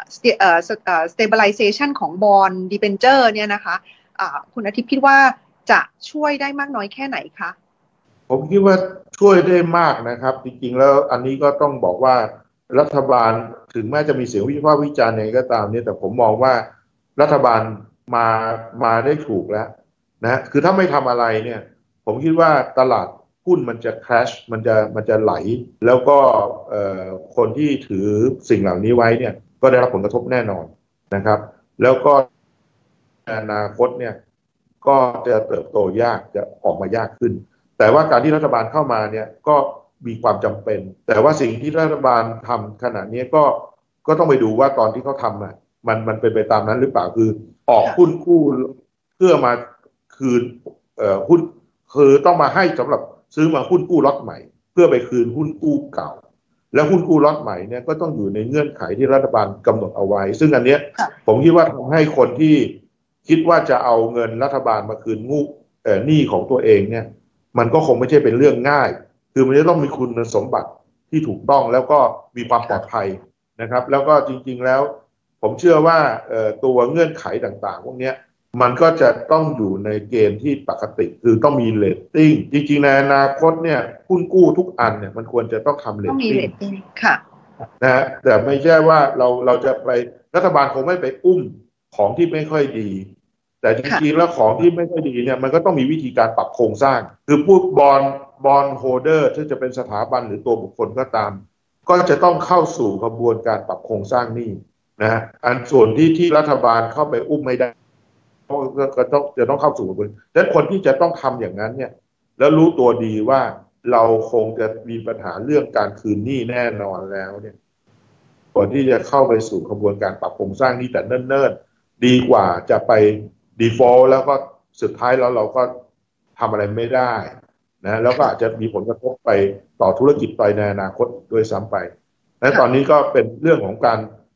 stabilization ของ bond debenture เนี่ยนะคะคุณอาทิตย์คิดว่าจะช่วยได้มากน้อยแค่ไหนคะผมคิดว่าช่วยได้มากนะครับจริงๆแล้วอันนี้ก็ต้องบอกว่ารัฐบาลถึงแม้จะมีเสียงวิพากษ์วิจารณ์ยังไงก็ตามเนี่ยแต่ผมมองว่ารัฐบาลมามาได้ถูกแล้วนะคือถ้าไม่ทำอะไรเนี่ยผมคิดว่าตลาดหุ้นมันจะ crash มันจะมันจะไหลแล้วก็คนที่ถือสิ่งเหล่านี้ไว้เนี่ยก็ได้รับผลกระทบแน่นอนนะครับแล้วก็อนาคตเนี่ยก็จะเติบโตยากจะออกมายากขึ้นแต่ว่าการที่รัฐบาลเข้ามาเนี่ยก็มีความจำเป็นแต่ว่าสิ่งที่รัฐบาลทำขณะนี้ก็ก็ต้องไปดูว่าตอนที่เขาทำอ่ะมันมันเป็นไปตามนั้นหรือเปล่าคือออกหุ้นกู้เพื่อมาคืนเอ่อหุ้นคือต้องมาให้สำหรับซื้อมาหุ้นกู้ล็อตใหม่เพื่อไปคืนหุ้นกู้เก่าแล้วหุ้นกู้ล็อตใหม่เนี่ยก็ต้องอยู่ในเงื่อนไขที่รัฐบาลกำหนดเอาไว้ซึ่งอันเนี้ยผมคิดว่าทำให้คนที่คิดว่าจะเอาเงินรัฐบาลมาคืนงูเอ่อหนี้ของตัวเองเนี่ยมันก็คงไม่ใช่เป็นเรื่องง่ายคือมันจะต้องมีคุณสมบัติที่ถูกต้องแล้วก็มีความปลอดภัยนะครับแล้วก็จริงๆแล้วผมเชื่อว่าตัวเงื่อนไขต่างๆพวกนี้มันก็จะต้องอยู่ในเกณฑ์ที่ปกติคือต้องมีเรตติ้งจริงๆในอนาคตเนี่ยหุ้นกู้ทุกอันเนี่ยมันควรจะต้องทำเรตติ้งค่ะนะฮะแต่ไม่ใช่ว่าเราเราจะไปรัฐบาลคงไม่ไปอุ้มของที่ไม่ค่อยดีแต่จริงๆแล้วของที่ไม่ค่อยดีเนี่ยมันก็ต้องมีวิธีการปรับโครงสร้างคือพูดบอลบอลโฮลเดอร์ที่จะเป็นสถาบันหรือตัวบุคคลก็ตามก็จะต้องเข้าสู่กระบวนการปรับโครงสร้างหนี้นะฮะอันส่วนที่ที่รัฐบาลเข้าไปอุ้มไม่ได้ก็ต้องจะต้องเข้าสู่กระบวนการดังนั้นคนที่จะต้องทำอย่างนั้นเนี่ยแล้วรู้ตัวดีว่าเราคงจะมีปัญหาเรื่องการคืนหนี้แน่นอนแล้วเนี่ยก่อนที่จะเข้าไปสู่กระบวนการปรับโครงสร้างหนี้แต่เนิ่นๆดีกว่าจะไป default แล้วก็สุดท้ายแล้วเราก็ทำอะไรไม่ได้นะแล้วก็อาจจะมีผลกระทบไปต่อธุรกิจไปในอนาคตด้วยซ้ำไปและตอนนี้ก็เป็นเรื่องของการ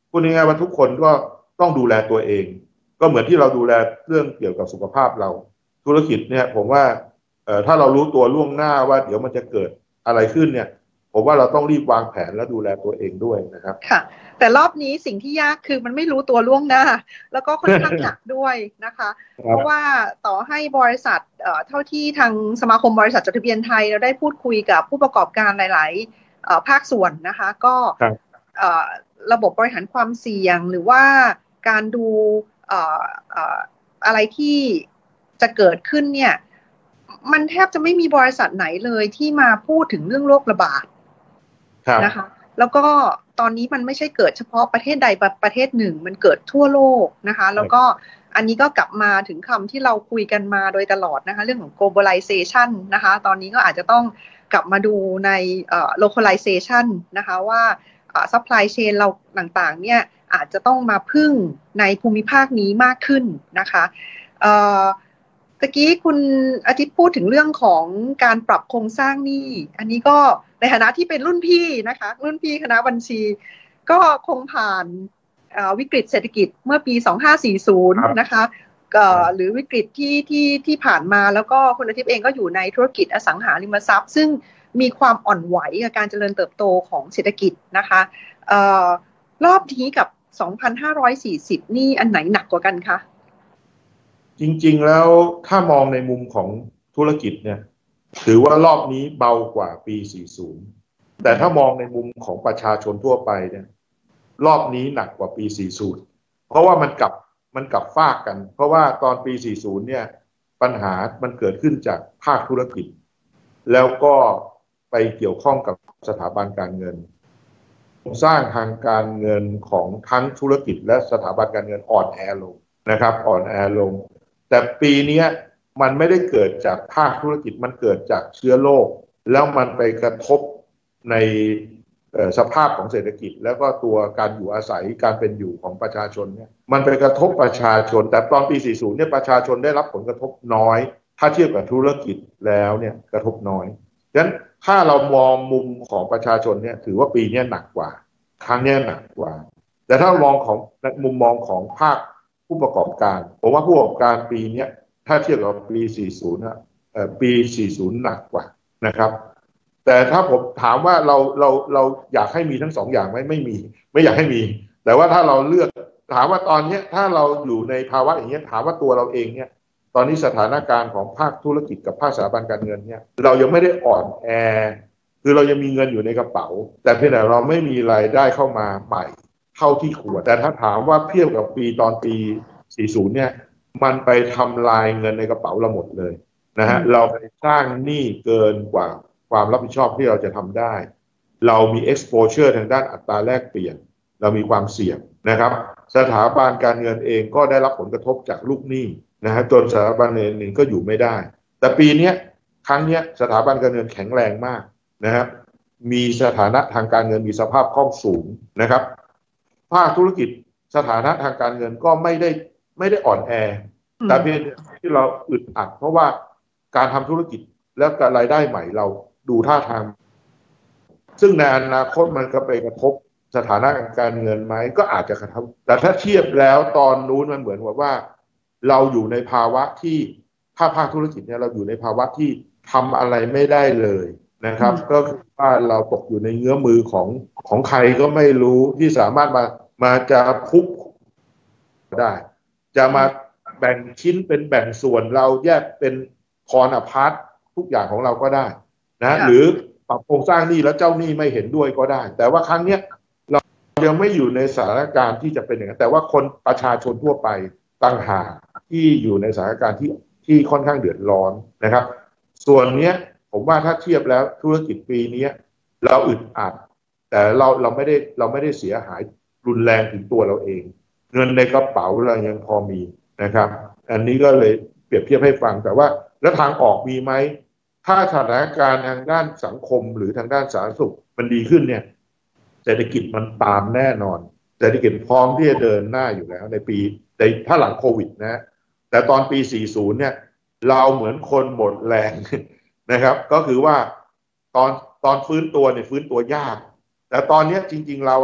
พูดง่ายๆว่าทุกคนก็ต้องดูแลตัวเองก็เหมือนที่เราดูแลเรื่องเกี่ยวกับสุขภาพเราธุรกิจเนี่ยผมว่าเอ่อถ้าเรารู้ตัวล่วงหน้าว่าเดี๋ยวมันจะเกิดอะไรขึ้นเนี่ยผมว่าเราต้องรีบวางแผนและดูแลตัวเองด้วยนะครับค่ะแต่รอบนี้สิ่งที่ยากคือมันไม่รู้ตัวล่วงหน้าแล้วก็ค่อนข้างหนักด้วยนะคะเพราะว่าต่อให้บริษัทเอ่อเท่าที่ทางสมาคมบริษัทจดทะเบียนไทยเราได้พูดคุยกับผู้ประกอบการหลายๆเอ่อภาคส่วนนะคะก็เอ่อระบบบริหารความเสี่ยงหรือว่าการดูเอ่อเอ่ออะไรที่จะเกิดขึ้นเนี่ยมันแทบจะไม่มีบริษัทไหนเลยที่มาพูดถึงเรื่องโรคระบาดนะคะแล้วก็ตอนนี้มันไม่ใช่เกิดเฉพาะประเทศใดประเทศหนึ่งมันเกิดทั่วโลกนะคะแล้วก็อันนี้ก็กลับมาถึงคำที่เราคุยกันมาโดยตลอดนะคะเรื่องของ globalization นะคะตอนนี้ก็อาจจะต้องกลับมาดูใน localization นะคะว่า supply chain เราต่างๆเนี่ยอาจจะต้องมาพึ่งในภูมิภาคนี้มากขึ้นนะคะตะกี้คุณอาทิตย์พูดถึงเรื่องของการปรับโครงสร้างหนี้อันนี้ก็ในฐานะที่เป็นรุ่นพี่นะคะรุ่นพี่คณะบัญชีก็คงผ่านวิกฤตเศรษฐกิจเมื่อปีสองพันห้าร้อยสี่สิบนะคะหรือวิกฤตที่ที่ที่ผ่านมาแล้วก็คุณอาทิตย์เองก็อยู่ในธุรกิจอสังหาริมทรัพย์ซึ่งมีความอ่อนไหวกับการเจริญเติบโตของเศรษฐกิจนะคะรอบนี้กับสองพันห้าร้อยสี่สิบนี่อันไหนหนักกว่ากันคะจริงๆแล้วถ้ามองในมุมของธุรกิจเนี่ยถือว่ารอบนี้เบากว่าปีสี่สิบแต่ถ้ามองในมุมของประชาชนทั่วไปเนี่ยรอบนี้หนักกว่าปีสี่สิบเพราะว่ามันกลับมันกลับฟากกันเพราะว่าตอนปีสี่สิบเนี่ยปัญหามันเกิดขึ้นจากภาคธุรกิจแล้วก็ไปเกี่ยวข้องกับสถาบันการเงินสร้างทางการเงินของทั้งธุรกิจและสถาบันการเงินอ่อนแอลงนะครับอ่อนแอลงแต่ปีนี้มันไม่ได้เกิดจากภาคธุรกิจมันเกิดจากเชื้อโรคแล้วมันไปกระทบในสภาพของเศรษฐกิจแล้วก็ตัวการอยู่อาศัยการเป็นอยู่ของประชาชนเนี่ยมันไปกระทบประชาชนแต่ตอนปีสี่สิบเนี่ยประชาชนได้รับผลกระทบน้อยถ้าเทียบกับธุรกิจแล้วเนี่ยกระทบน้อยฉะนั้นถ้าเรามองมุมของประชาชนเนี่ยถือว่าปีนี้หนักกว่าครั้งนี้หนักกว่าแต่ถ้ามองของมุมมองของภาคผู้ประกอบการผมว่าผู้ประกอบการปีนี้ถ้าเทียบกับปีสี่สิบนะเอ่อปีสี่สิบหนักกว่านะครับแต่ถ้าผมถามว่าเราเราเราอยากให้มีทั้งสองอย่างไหมไม่มีไม่อยากให้มีแต่ว่าถ้าเราเลือกถามว่าตอนนี้ถ้าเราอยู่ในภาวะอย่างนี้ถามว่าตัวเราเองเนี่ยตอนนี้สถานการณ์ของภาคธุรกิจกับภาคสถาบันการเงินเนี่ยเรายังไม่ได้อ่อนแอคือเรายังมีเงินอยู่ในกระเป๋าแต่เพียงแต่เราไม่มีรายได้เข้ามาใหม่เท่าที่ควรแต่ถ้าถามว่าเทียบกับปีตอนปีสี่สิบเนี่ยมันไปทำลายเงินในกระเป๋าเราหมดเลยนะฮะเราไปสร้างหนี้เกินกว่าความรับผิดชอบที่เราจะทำได้เรามี exposure ทางด้านอัตราแลกเปลี่ยนเรามีความเสี่ยงนะครับสถาบันการเงินเองก็ได้รับผลกระทบจากลูกหนี้นะฮะจนสถาบันเงินก็อยู่ไม่ได้แต่ปีนี้ครั้งนี้สถาบันการเงินแข็งแรงมากนะครับมีสถานะทางการเงินมีสภาพคล่องสูงนะครับภาคธุรกิจสถานะทางการเงินก็ไม่ได้ไม่ได้อ่อนแอแต่เพียงที่เราอึดอัดเพราะว่าการทำธุรกิจแล้วการรายได้ใหม่เราดูท่าทางซึ่งในอนาคตมันก็ไปกระทบสถานะการเงินไหมก็อาจจะกระทบแต่ถ้าเทียบแล้วตอนนู้นมันเหมือนกับว่าเราอยู่ในภาวะที่ภาคภาคธุรกิจเนี่ยเราอยู่ในภาวะที่ทำอะไรไม่ได้เลยนะครับก็คือว่าเราตกอยู่ในเงื้อมือของของใครก็ไม่รู้ที่สามารถมามาจะพุกได้จะมาแบ่งชิ้นเป็นแบ่งส่วนเราแยกเป็นคอร์นพาร์ททุกอย่างของเราก็ได้นะหรือปรับโครงสร้างหนี้แล้วเจ้าหนี้ไม่เห็นด้วยก็ได้แต่ว่าครั้งนี้เรายังไม่อยู่ในสถานการณ์ที่จะเป็นอย่างนั้นแต่ว่าคนประชาชนทั่วไปต่างหากที่อยู่ในสถานการณ์ที่ที่ค่อนข้างเดือดร้อนนะครับส่วนนี้ผมว่าถ้าเทียบแล้วธุรกิจปีนี้เราอึดอัดแต่เราเราไม่ได้เราไม่ได้เสียหายรุนแรงถึงตัวเราเองเงินในกระเป๋าเรายังพอมีนะครับอันนี้ก็เลยเปรียบเทียบให้ฟังแต่ว่าแล้วทางออกมีไหมถ้าสถานการณ์ทางด้านสังคมหรือทางด้านสาธารณสุขมันดีขึ้นเนี่ยเศรษฐกิจมันตามแน่นอนเศรษฐกิจพร้อมที่จะเดินหน้าอยู่แล้วในปีในถ้าหลังโควิดนะแต่ตอนปีสี่สิบเนี่ยเราเหมือนคนหมดแรงนะครับก็คือว่าตอนตอนฟื้นตัวเนี่ยฟื้นตัวยากแต่ตอนนี้จริงๆเราอ่ะ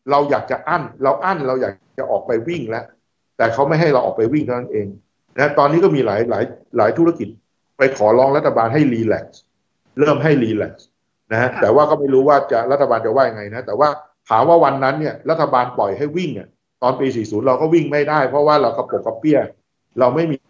เราอยากจะอั้นเราอั้นเราอยากจะออกไปวิ่งแล้วแต่เขาไม่ให้เราออกไปวิ่งเท่านั้นเองนะตอนนี้ก็มีหลายหลายหลายธุรกิจไปขอร้องรัฐบาลให้รีแลกซ์เริ่มให้รีแลกซ์นะฮะแต่ว่าก็ไม่รู้ว่าจะรัฐบาลจะว่ายังไงนะแต่ว่าถามว่าวันนั้นเนี่ยรัฐบาลปล่อยให้วิ่งอ่ะตอนปีสี่สิบเราก็วิ่งไม่ได้เพราะว่าเรากระปกกระเปี้ยเราไม่มี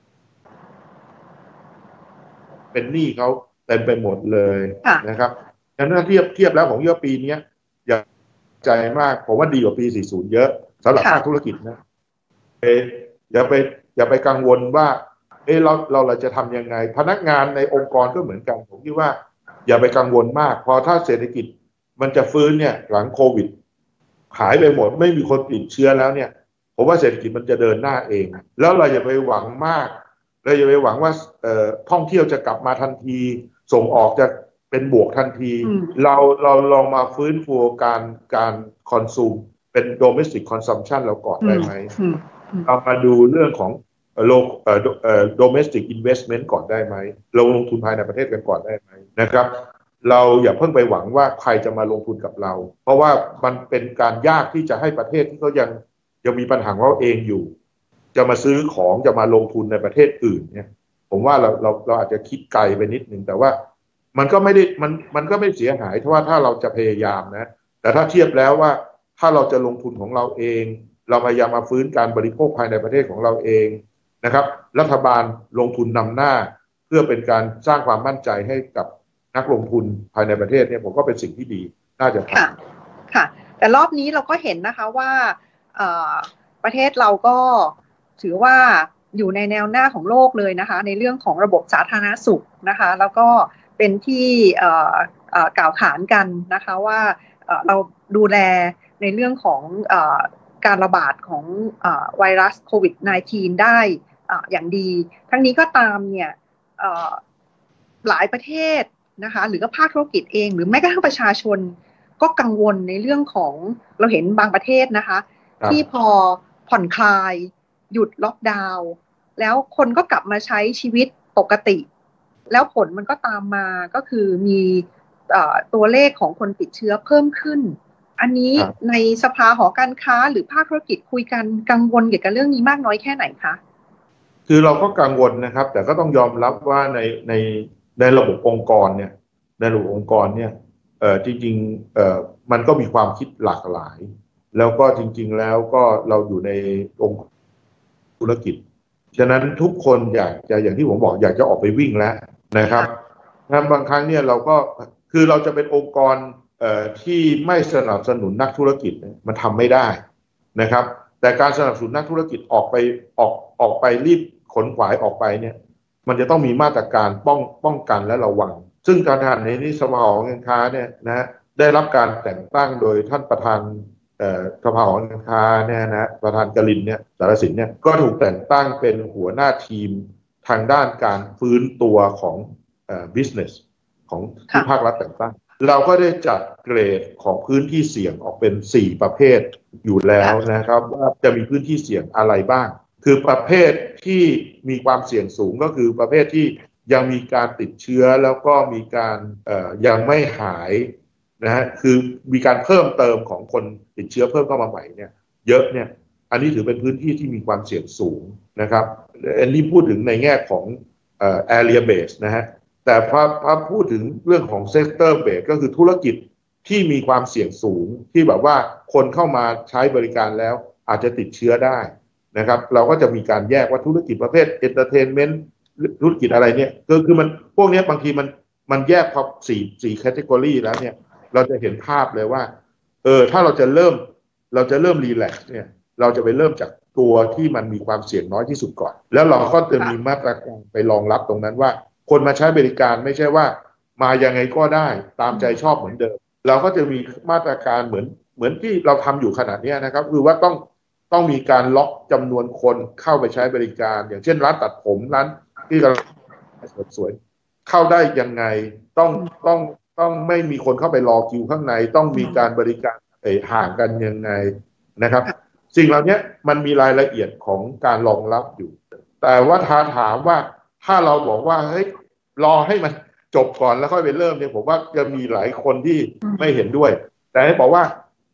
เป็นหนี้เขาเต็มไปหมดเลยนะครับฉะนั้นเทียบเทียบแล้วของเยอะปีนี้อย่าใจมากผมว่าดีกว่าปีสี่สิบเยอะสำหรับภาคธุรกิจนะอย่าไปอย่าไปกังวลว่าเออเราเราเราจะทำยังไงพนักงานในองค์กรก็เหมือนกันผมคิดว่าอย่าไปกังวลมากพอถ้าเศรษฐกิจมันจะฟื้นเนี่ยหลังโควิดหายไปหมดไม่มีคนติดเชื้อแล้วเนี่ยผมว่าเศรษฐกิจมันจะเดินหน้าเองแล้วเราอย่าไปหวังมากเราอย่าไปหวังว่าเอ่อท่องเที่ยวจะกลับมาทันทีส่งออกจะเป็นบวกทันทีเราเราลองมาฟื้นฟูการการคอนซูมเป็น domestic consumption เราก่อนได้ไหมเรามาดูเรื่องของโลเอ่อเอ่อ domestic investment ก่อนได้ไหมเราลงทุนภายในประเทศกันก่อนได้ไหมนะครับเราอย่าเพิ่งไปหวังว่าใครจะมาลงทุนกับเราเพราะว่ามันเป็นการยากที่จะให้ประเทศที่เขายังยังมีปัญหาของเราเองอยู่จะมาซื้อของจะมาลงทุนในประเทศอื่นเนี่ยผมว่าเราเราเราอาจจะคิดไกลไปนิดนึงแต่ว่ามันก็ไม่ได้มันมันก็ไม่เสียหายเพราะว่าถ้าเราจะพยายามนะแต่ถ้าเทียบแล้วว่าถ้าเราจะลงทุนของเราเองเราพยายามมาฟื้นการบริโภคภายในประเทศของเราเองนะครับรัฐบาลลงทุนนำหน้าเพื่อเป็นการสร้างความมั่นใจให้กับนักลงทุนภายในประเทศเนี่ยผมก็เป็นสิ่งที่ดีน่าจะทำค่ะค่ะแต่รอบนี้เราก็เห็นนะคะว่าประเทศเราก็ถือว่าอยู่ในแนวหน้าของโลกเลยนะคะในเรื่องของระบบสาธารณสุขนะคะแล้วก็เป็นที่กล่าวขานกันนะคะว่าเราดูแลในเรื่องของการระบาดของไวรัสโควิด สิบเก้า ได้อย่างดีทั้งนี้ก็ตามเนี่ยหลายประเทศนะคะหรือก็ภาคธุรกิจเองหรือแม้กระทั่งประชาชนก็กังวลในเรื่องของเราเห็นบางประเทศนะคะที่พอผ่อนคลายหยุดล็อกดาวน์แล้วคนก็กลับมาใช้ชีวิตปกติแล้วผลมันก็ตามมาก็คือมีตัวเลขของคนติดเชื้อเพิ่มขึ้นอันนี้ในสภาหอการค้าหรือภาคธุรกิจคุยกันกังวลเกี่ยวกับเรื่องนี้มากน้อยแค่ไหนคะคือเราก็กังวลนะครับแต่ก็ต้องยอมรับว่าในในในระบบองค์กรเนี่ยในระบบองค์กรเนี่ยเอ่อจริงๆเอ่อมันก็มีความคิดหลากหลายแล้วก็จริงๆแล้วก็เราอยู่ในองค์ธุรกิจฉะนั้นทุกคนอยากจะอย่างที่ผมบอกอยากจะออกไปวิ่งแล้วนะครับงั้นบางครั้งเนี่ยเราก็คือเราจะเป็นองค์กรเอ่อที่ไม่สนับสนุนนักธุรกิจมันทำไม่ได้นะครับแต่การสนับสนุนนักธุรกิจออกไปออกออกไปรีบขนขวายออกไปเนี่ยมันจะต้องมีมาตรการป้องป้องกันและระวังซึ่งการทำในนี้สภาหอการค้าเนี่ยนะได้รับการแต่งตั้งโดยท่านประธานสภาหอการค้าเนี่ยนะประธานกลินเนี่ยสารสินเนี่ยก็ถูกแต่งตั้งเป็นหัวหน้าทีมทางด้านการฟื้นตัวของเอ่อ business ของที่ภาครัฐแต่งตั้งเราก็ได้จัดเกรดของพื้นที่เสี่ยงออกเป็นสี่ประเภทอยู่แล้วนะครับว่าจะมีพื้นที่เสี่ยงอะไรบ้างคือประเภทที่มีความเสี่ยงสูงก็คือประเภทที่ยังมีการติดเชื้อแล้วก็มีการเอ่อยังไม่หายนะฮะคือมีการเพิ่มเติมของคนติดเชื้อเพิ่มเข้ามาใหม่เนี่ยเยอะเนี่ยอันนี้ถือเป็นพื้นที่ที่มีความเสี่ยงสูงนะครับอันนี้พูดถึงในแง่ของเอ่อ area base นะฮะแต่พอพอพูดถึงเรื่องของ sector base ก็คือธุรกิจที่มีความเสี่ยงสูงที่แบบว่าคนเข้ามาใช้บริการแล้วอาจจะติดเชื้อได้นะครับเราก็จะมีการแยกว่าธุรกิจประเภท entertainment ธุรกิจอะไรเนี่ยก็คือมันพวกนี้บางทีมันมันแยกพอสี่สี่แคตตากรีแล้วเนี่ยเราจะเห็นภาพเลยว่าเออถ้าเราจะเริ่มเราจะเริ่มรีแลกซ์เนี่ยเราจะไปเริ่มจากตัวที่มันมีความเสี่ยงน้อยที่สุดก่อนแล้วเราก็จะมีมาตรการไปรองรับตรงนั้นว่าคนมาใช้บริการไม่ใช่ว่ามายังไงก็ได้ตามใจชอบเหมือนเดิมเราก็จะมีมาตรการเหมือนเหมือนที่เราทำอยู่ขนาดนี้นะครับคือว่าต้องต้องมีการล็อกจำนวนคนเข้าไปใช้บริการอย่างเช่นร้านตัดผมร้านที่เราสวยๆเข้าได้ยังไงต้องต้องต้องไม่มีคนเข้าไปรอคิวข้างในต้องมีการบริการห่างกันยังไงนะครับสิ่งเหล่านี้มันมีรายละเอียดของการรองรับอยู่แต่ว่าถ้าถามว่าถ้าเราบอกว่าเฮ้ยรอให้มันจบก่อนแล้วค่อยไปเริ่มเนี่ยผมว่าจะมีหลายคนที่ไม่เห็นด้วยแต่ให้บอกว่า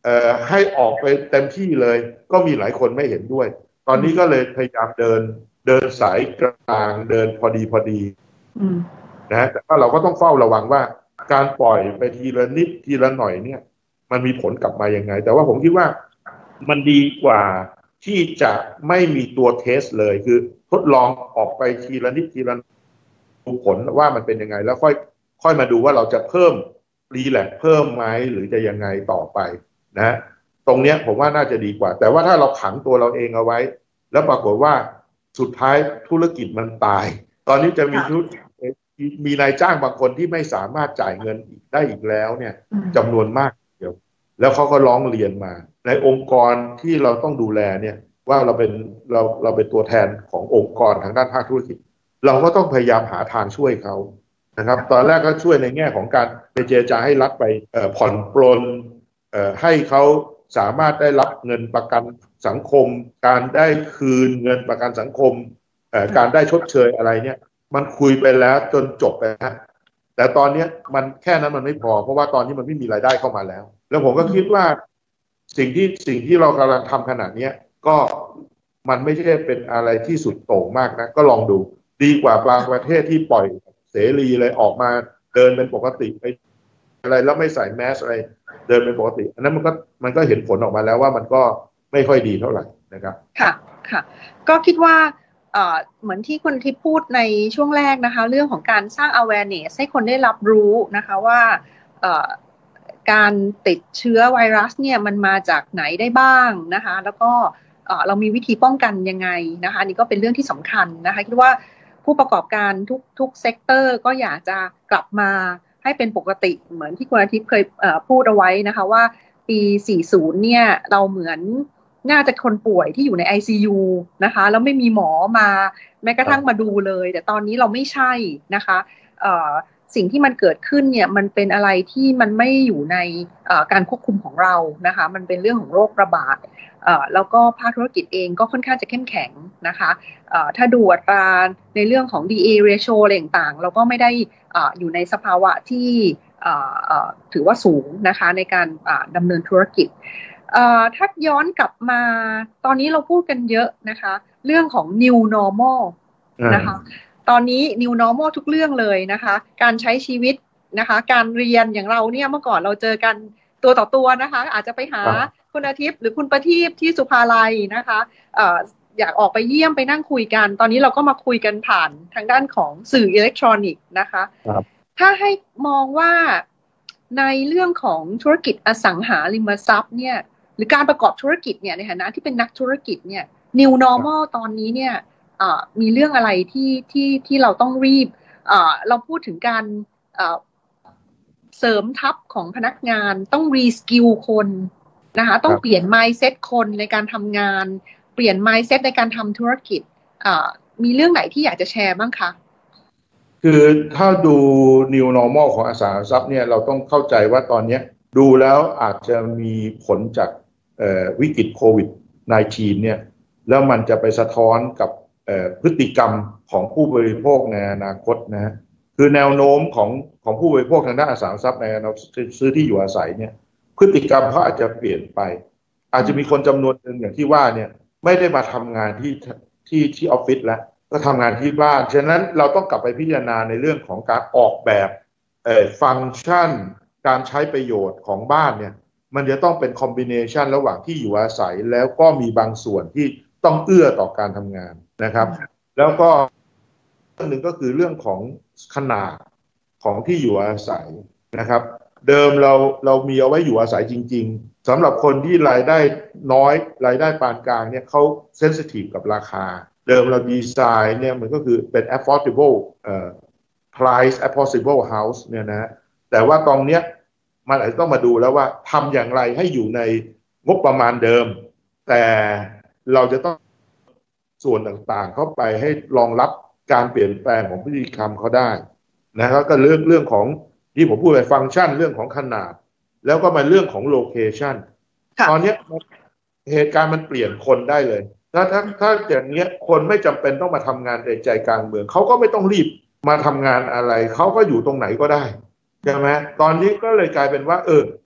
เอ่อให้ออกไปเต็มที่เลยก็มีหลายคนไม่เห็นด้วยตอนนี้ก็เลยพยายามเดินเดินสายกลางเดินพอดีพอดีนะฮะแต่ว่าเราก็ต้องเฝ้าระวังว่าการปล่อยไปทีละนิดทีละหน่อยเนี่ยมันมีผลกลับมายังไงแต่ว่าผมคิดว่ามันดีกว่าที่จะไม่มีตัวเทสเลยคือทดลองออกไปทีละนิดทีละดูผลว่ามันเป็นยังไงแล้วค่อยค่อยมาดูว่าเราจะเพิ่มรีแลกซ์เพิ่มไหมหรือจะยังไงต่อไปนะตรงเนี้ยผมว่าน่าจะดีกว่าแต่ว่าถ้าเราขังตัวเราเองเอาไว้แล้วปรากฏว่าสุดท้ายธุรกิจมันตายตอนนี้จะมีธุรกิจมีนายจ้างบางคนที่ไม่สามารถจ่ายเงินได้อีกแล้วเนี่ยจำนวนมากเดียวแล้วเขาก็ร้องเรียนมาในองค์กรที่เราต้องดูแลเนี่ยว่าเราเป็นเราเราเป็นตัวแทนขององค์กรทางด้านภาคธุรกิจเราก็ต้องพยายามหาทางช่วยเขานะครับตอนแรกก็ช่วยในแง่ของการไปเจรจาให้รัฐไปผ่อนปลนให้เขาสามารถได้รับเงินประกันสังคมการได้คืนเงินประกันสังคมการได้ชดเชยอะไรเนี่ยมันคุยไปแล้วจนจบไปแล้วแต่ตอนนี้มันแค่นั้นมันไม่พอเพราะว่าตอนนี้มันไม่มีรายได้เข้ามาแล้วแล้วผมก็คิดว่าสิ่งที่สิ่งที่เรากำลังทำขนาดนี้ก็มันไม่ใช่เป็นอะไรที่สุดโต่งมากนะก็ลองดูดีกว่าบางประเทศที่ปล่อยเสรีเลยออกมาเดินเป็นปกติไปอะไรแล้วไม่ใส่แมสอะไรเดินเป็นปกติอันนั้นมันก็มันก็เห็นผลออกมาแล้วว่ามันก็ไม่ค่อยดีเท่าไหร่นะครับค่ะค่ะก็คิดว่าเหมือนที่คุณทิพย์พูดในช่วงแรกนะคะเรื่องของการสร้าง awareness ให้คนได้รับรู้นะคะว่าการติดเชื้อไวรัสเนี่ยมันมาจากไหนได้บ้างนะคะแล้วก็เรามีวิธีป้องกันยังไงนะคะอันนี้ก็เป็นเรื่องที่สำคัญนะคะคิดว่าผู้ประกอบการทุกทุกเซกเตอร์ก็อยากจะกลับมาให้เป็นปกติเหมือนที่คุณอาทิตย์เคยพูดเอาไว้นะคะว่าปีสี่สิบเนี่ยเราเหมือนน่าจะคนป่วยที่อยู่ใน ไอ ซี ยู นะคะแล้วไม่มีหมอมาแม้กระทั่งมาดูเลยแต่ตอนนี้เราไม่ใช่นะคะสิ่งที่มันเกิดขึ้นเนี่ยมันเป็นอะไรที่มันไม่อยู่ในการควบคุมของเรานะคะมันเป็นเรื่องของโรคระบาดแล้วก็ภาคธุรกิจเองก็ค่อนข้างจะเข้มแข็งนะคะถ้าดูอัตราในเรื่องของ ดี เอ ratio อะไรต่างๆเราก็ไม่ได้อยู่ในสภาวะที่ถือว่าสูงนะคะในการดำเนินธุรกิจถ้าย้อนกลับมาตอนนี้เราพูดกันเยอะนะคะเรื่องของ new normal นะคะตอนนี้ new normal ทุกเรื่องเลยนะคะการใช้ชีวิตนะคะการเรียนอย่างเราเนี่ยเมื่อก่อนเราเจอกันตัวต่อตัวนะคะอาจจะไปหาคุณอาทิตย์หรือคุณประทีปที่สุภาลัยนะคะอยากออกไปเยี่ยมไปนั่งคุยกันตอนนี้เราก็มาคุยกันผ่านทางด้านของสื่ออิเล็กทรอนิกส์นะคะถ้าให้มองว่าในเรื่องของธุรกิจอสังหาริมทรัพย์เนี่ยหรือการประกอบธุรกิจเนี่ยในฐานะที่เป็นนักธุรกิจเนี่ย new normal ตอนนี้เนี่ยมีเรื่องอะไรที่ที่ที่เราต้องรีบเราพูดถึงการเสริมทัพของพนักงานต้องรีสกิลคนนะคะต้องเปลี่ยน mindset คนในการทำงานเปลี่ยน mindset ในการทำธุรกิจมีเรื่องไหนที่อยากจะแชร์บ้างคะคือถ้าดู new normal ของอสังหาริมทรัพย์เนี่ยเราต้องเข้าใจว่าตอนนี้ดูแล้วอาจจะมีผลจากวิกฤตโควิด สิบเก้า เนี่ยแล้วมันจะไปสะท้อนกับพฤติกรรมของผู้บริโภคในอนาคตนะฮะคือแนวโน้มของของผู้บริโภคทางด้านอสังหาริมทรัพย์ในการซื้อที่อยู่อาศัยเนี่ยพฤติกรรมเขาอาจจะเปลี่ยนไปอาจจะมีคนจำนวนหนึ่งอย่างที่ว่าเนี่ยไม่ได้มาทำงานที่ที่ที่ออฟฟิศแล้วก็ทำงานที่บ้านฉะนั้นเราต้องกลับไปพิจารณาในเรื่องของการออกแบบฟังก์ชันการใช้ประโยชน์ของบ้านเนี่ยมันจะต้องเป็นคอมบิเนชันระหว่างที่อยู่อาศัยแล้วก็มีบางส่วนที่ต้องเอื้อต่อการทำงานนะครับแล้วก็เรื่องหนึ่งก็คือเรื่องของขนาดของที่อยู่อาศัยนะครับเดิมเราเรามีเอาไว้อยู่อาศัยจริงๆสำหรับคนที่รายได้น้อยรายได้ปานกลางเนี่ยเขาเซนซิทีฟกับราคาเดิมเราดีไซน์เนี่ยมันก็คือเป็น affordable เอ่อ price affordable house เนี่ยนะแต่ว่าตรงเนี้ยมันอาจจะต้องมาดูแล้วว่าทำอย่างไรให้อยู่ในงบประมาณเดิมแต่เราจะต้องส่วนต่างๆเข้าไปให้รองรับการเปลี่ยนแปลงของพฤติกรรมเขาได้นะครับก็เรื่องเรื่องของที่ผมพูดไปฟังก์ชันเรื่องของขนาดแล้วก็มาเรื่องของโลเคชันตอนนี้เหตุการณ์มันเปลี่ยนคนได้เลยถ้าถ้าถ้าอย่างเงี้ยคนไม่จำเป็นต้องมาทำงานในใจกลางเมืองเขาก็ไม่ต้องรีบมาทำงานอะไรเขาก็อยู่ตรงไหนก็ได้ใช่ไหมตอนนี้ก็เลยกลายเป็นว่าเออ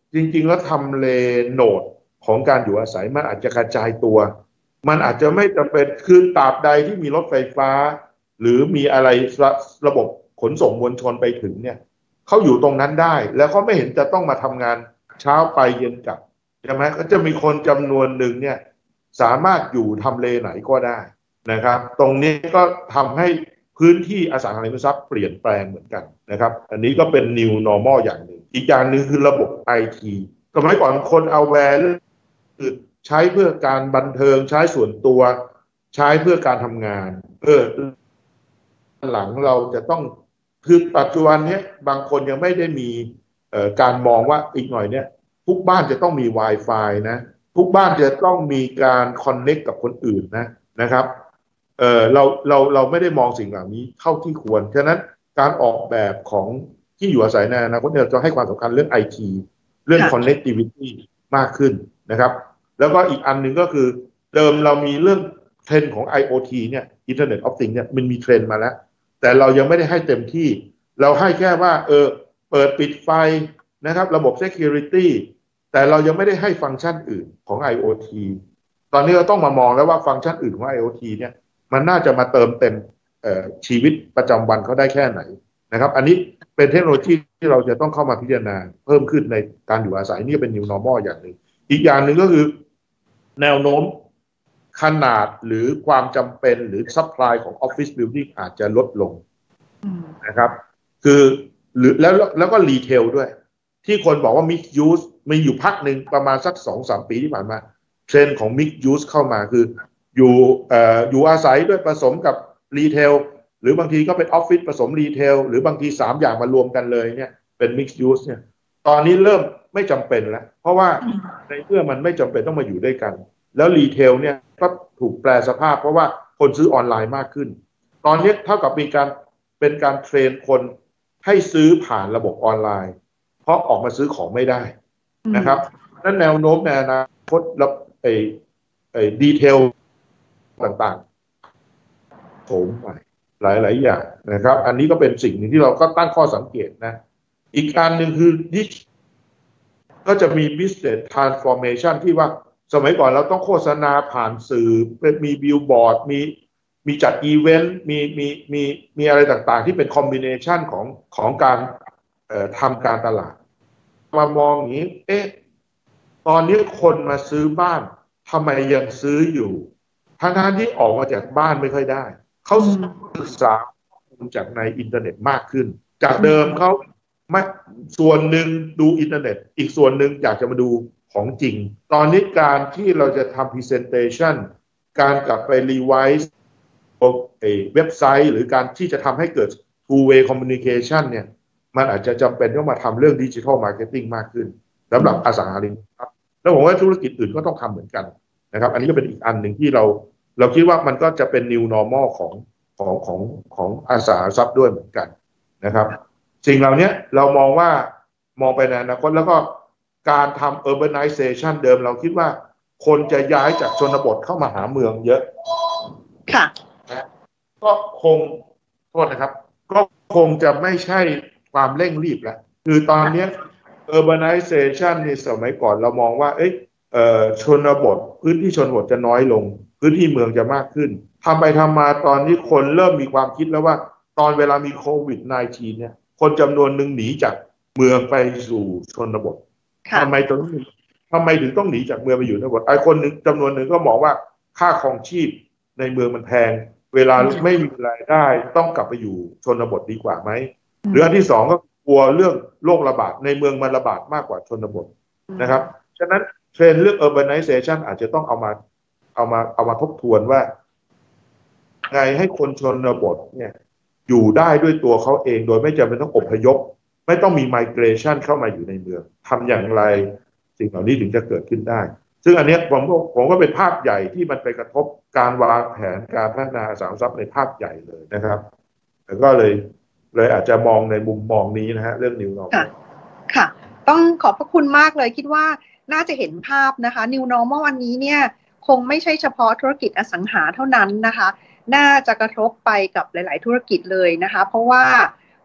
จริงๆแล้วทำเลโหนดของการอยู่อาศัยมันอาจจะกระจายตัวมันอาจจะไม่จำเป็นคือตราบใดที่มีรถไฟฟ้าหรือมีอะไรระระบบขนส่งมวลชนไปถึงเนี่ยเขาอยู่ตรงนั้นได้แล้วเขาไม่เห็นจะต้องมาทำงานเช้าไปเย็นกลับใช่ไหมก็จะมีคนจำนวนหนึ่งเนี่ยสามารถอยู่ทำเลไหนก็ได้นะครับตรงนี้ก็ทำให้พื้นที่อสังหาริมทรัพย์เปลี่ยนแปลงเหมือนกันนะครับอันนี้ก็เป็น new normal อย่างหนึ่งอีกอย่างหนึ่งคือระบบ ไอ ที สมัยก่อนคนเอาแวร์คือใช้เพื่อการบันเทิงใช้ส่วนตัวใช้เพื่อการทำงานเออหลังเราจะต้องคือปัจจุบันนี้บางคนยังไม่ได้มีเอ่อการมองว่าอีกหน่อยเนี่ยทุกบ้านจะต้องมี Wi-Fi นะทุกบ้านจะต้องมีการคอนเนคกับคนอื่นนะนะครับเออเราเราเราไม่ได้มองสิ่งเหล่านี้เท่าที่ควรฉะนั้นการออกแบบของที่อยู่อาศัยในอนาคตเราจะให้ความสำคัญเรื่อง ไอ ที เรื่อง connectivity มากขึ้นนะครับแล้วก็อีกอันหนึ่งก็คือเดิมเรามีเรื่องเทรนด์ของ ไอ โอ ที เนี่ย Internet of Things เนี่ยมันมีเทรนด์มาแล้วแต่เรายังไม่ได้ให้เต็มที่เราให้แค่ว่าเออเปิดปิดไฟนะครับระบบ security แต่เรายังไม่ได้ให้ฟังก์ชันอื่นของ ไอ โอ ที ตอนนี้เราต้องมามองแล้วว่าฟังก์ชันอื่นของ ไอ โอ ที เนี่ยมันน่าจะมาเติมเต็มชีวิตประจำวันเขาได้แค่ไหนนะครับอันนี้เป็นเทคโนโลยีที่เราจะต้องเข้ามาพิจารณาเพิ่มขึ้นในการอยู่อาศัยนี่เป็น new normal อย่างหนึ่งอีกอย่างหนึ่งก็คือแนวโน้มขนาดหรือความจำเป็นหรือ supply ของ office building อาจจะลดลงนะครับคือหรือแล้วแล้วก็รีเทลด้วยที่คนบอกว่า mixed use มีอยู่พักหนึ่งประมาณสัก สองถึงสาม ปีที่ผ่านมาเทรนด์ของ mixed use เข้ามาคืออยู่เอ่ออยู่อาศัยด้วยผสมกับรีเทลหรือบางทีก็เป็นออฟฟิศผสมรีเทลหรือบางทีสามอย่างมารวมกันเลยเนี่ยเป็น mixed use เนี่ยตอนนี้เริ่มไม่จำเป็นแล้วเพราะว่าในเมื่อมันไม่จำเป็นต้องมาอยู่ด้วยกันแล้วรีเทลเนี่ยก็ถูกแปลสภาพเพราะว่าคนซื้อออนไลน์มากขึ้นตอนนี้เท่ากับมีการเป็นการเทรนคนให้ซื้อผ่านระบบออนไลน์เพราะออกมาซื้อของไม่ได้นะครับนั่นแนวโน้มในอนาคตแล้วไอ้ไอ้ดีเทลต่างๆโถมไปหลายๆอย่างนะครับอันนี้ก็เป็นสิ่งหนึ่งที่เราก็ตั้งข้อสังเกตนะอีกการหนึ่งคือที่ก็จะมี business transformation ที่ว่าสมัยก่อนเราต้องโฆษณาผ่านสื่อเป็นมีบิลบอร์ดมีมีจัดอีเวนต์มีมีมีมีอะไรต่างๆที่เป็นคอมบิเนชันของของการเอ่อทำการตลาดมามองอย่างนี้เอ๊ะตอนนี้คนมาซื้อบ้านทำไมยังซื้ออยู่ทั้งๆที่ออกมาจากบ้านไม่ค่อยได้เขาศึกษาจากในอินเทอร์เน็ตมากขึ้นจากเดิมเขาไม่ส่วนหนึ่งดูอินเทอร์เน็ตอีกส่วนหนึ่งอยากจะมาดูของจริงตอนนี้การที่เราจะทำ presentation การกลับไป revise เว็บไซต์หรือการที่จะทำให้เกิด two way communication เนี่ยมันอาจจะจำเป็นต้องมาทำเรื่อง digital marketing มากขึ้นสำหรับอสังหาริมทรัพย์แล้วผมว่าธุรกิจอื่นก็ต้องทำเหมือนกันนะครับอันนี้ก็เป็นอีกอันหนึ่งที่เราเราคิดว่ามันก็จะเป็น new normal ของของของของอสังหาริมทรัพย์ด้วยเหมือนกันนะครับสิ่งเหล่านี้เรามองว่ามองไปในอนาคตแล้วก็การทำ urbanization เดิมเราคิดว่าคนจะย้ายจากชนบทเข้ามาหาเมืองเยอะค่ะนะก็คงโทษนะครับก็คงจะไม่ใช่ความเร่งรีบแล้วคือตอนนี้ urbanization ในสมัยก่อนเรามองว่าเอ้ยเอ่อชนบทพื้นที่ชนบทจะน้อยลงพื้นที่เมืองจะมากขึ้นทำไปทำมาตอนนี้คนเริ่มมีความคิดแล้วว่าตอนเวลามีโควิด สิบเก้า เนี่ยคนจำนวนหนึ่งหนีจากเมืองไปสู่ชนบททำไมตรงนี้ทำไมถึงต้องหนีจากเมืองไปอยู่ชนบทไอ้คนหนึ่งจำนวนหนึ่งก็มองว่าค่าครองชีพในเมืองมันแพงเวลาไม่มีรายได้ต้องกลับไปอยู่ชนบทดีกว่าไหมหรืออันที่สองก็กลัวเรื่องโรคระบาดในเมืองมันระบาดมากกว่าชนบทนะครับฉะนั้นเทรนด์เรื่อง urbanization อาจจะต้องเอามาเอามาเอามาทบทวนว่าไงให้คนชนบทเนี่ยอยู่ได้ด้วยตัวเขาเองโดยไม่จำเป็นต้องอพยพไม่ต้องมี migration เข้ามาอยู่ในเมืองทำอย่างไรสิ่งเหล่านี้ถึงจะเกิดขึ้นได้ซึ่งอันนี้ผมก็ผมก็เป็นภาพใหญ่ที่มันไปกระทบการวางแผนการพัฒนาอสังหาริมทรัพย์ในภาพใหญ่เลยนะครับแล้วก็เลยเลยอาจจะมองในมุมมองนี้นะฮะเรื่อง New Normal ค่ะค่ะต้องขอบพระคุณมากเลยคิดว่าน่าจะเห็นภาพนะคะ New Normal วันนี้เนี่ยคงไม่ใช่เฉพาะธุรกิจอสังหาเท่านั้นนะคะน่าจะกระทบไปกับหลายๆธุรกิจเลยนะคะเพราะว่า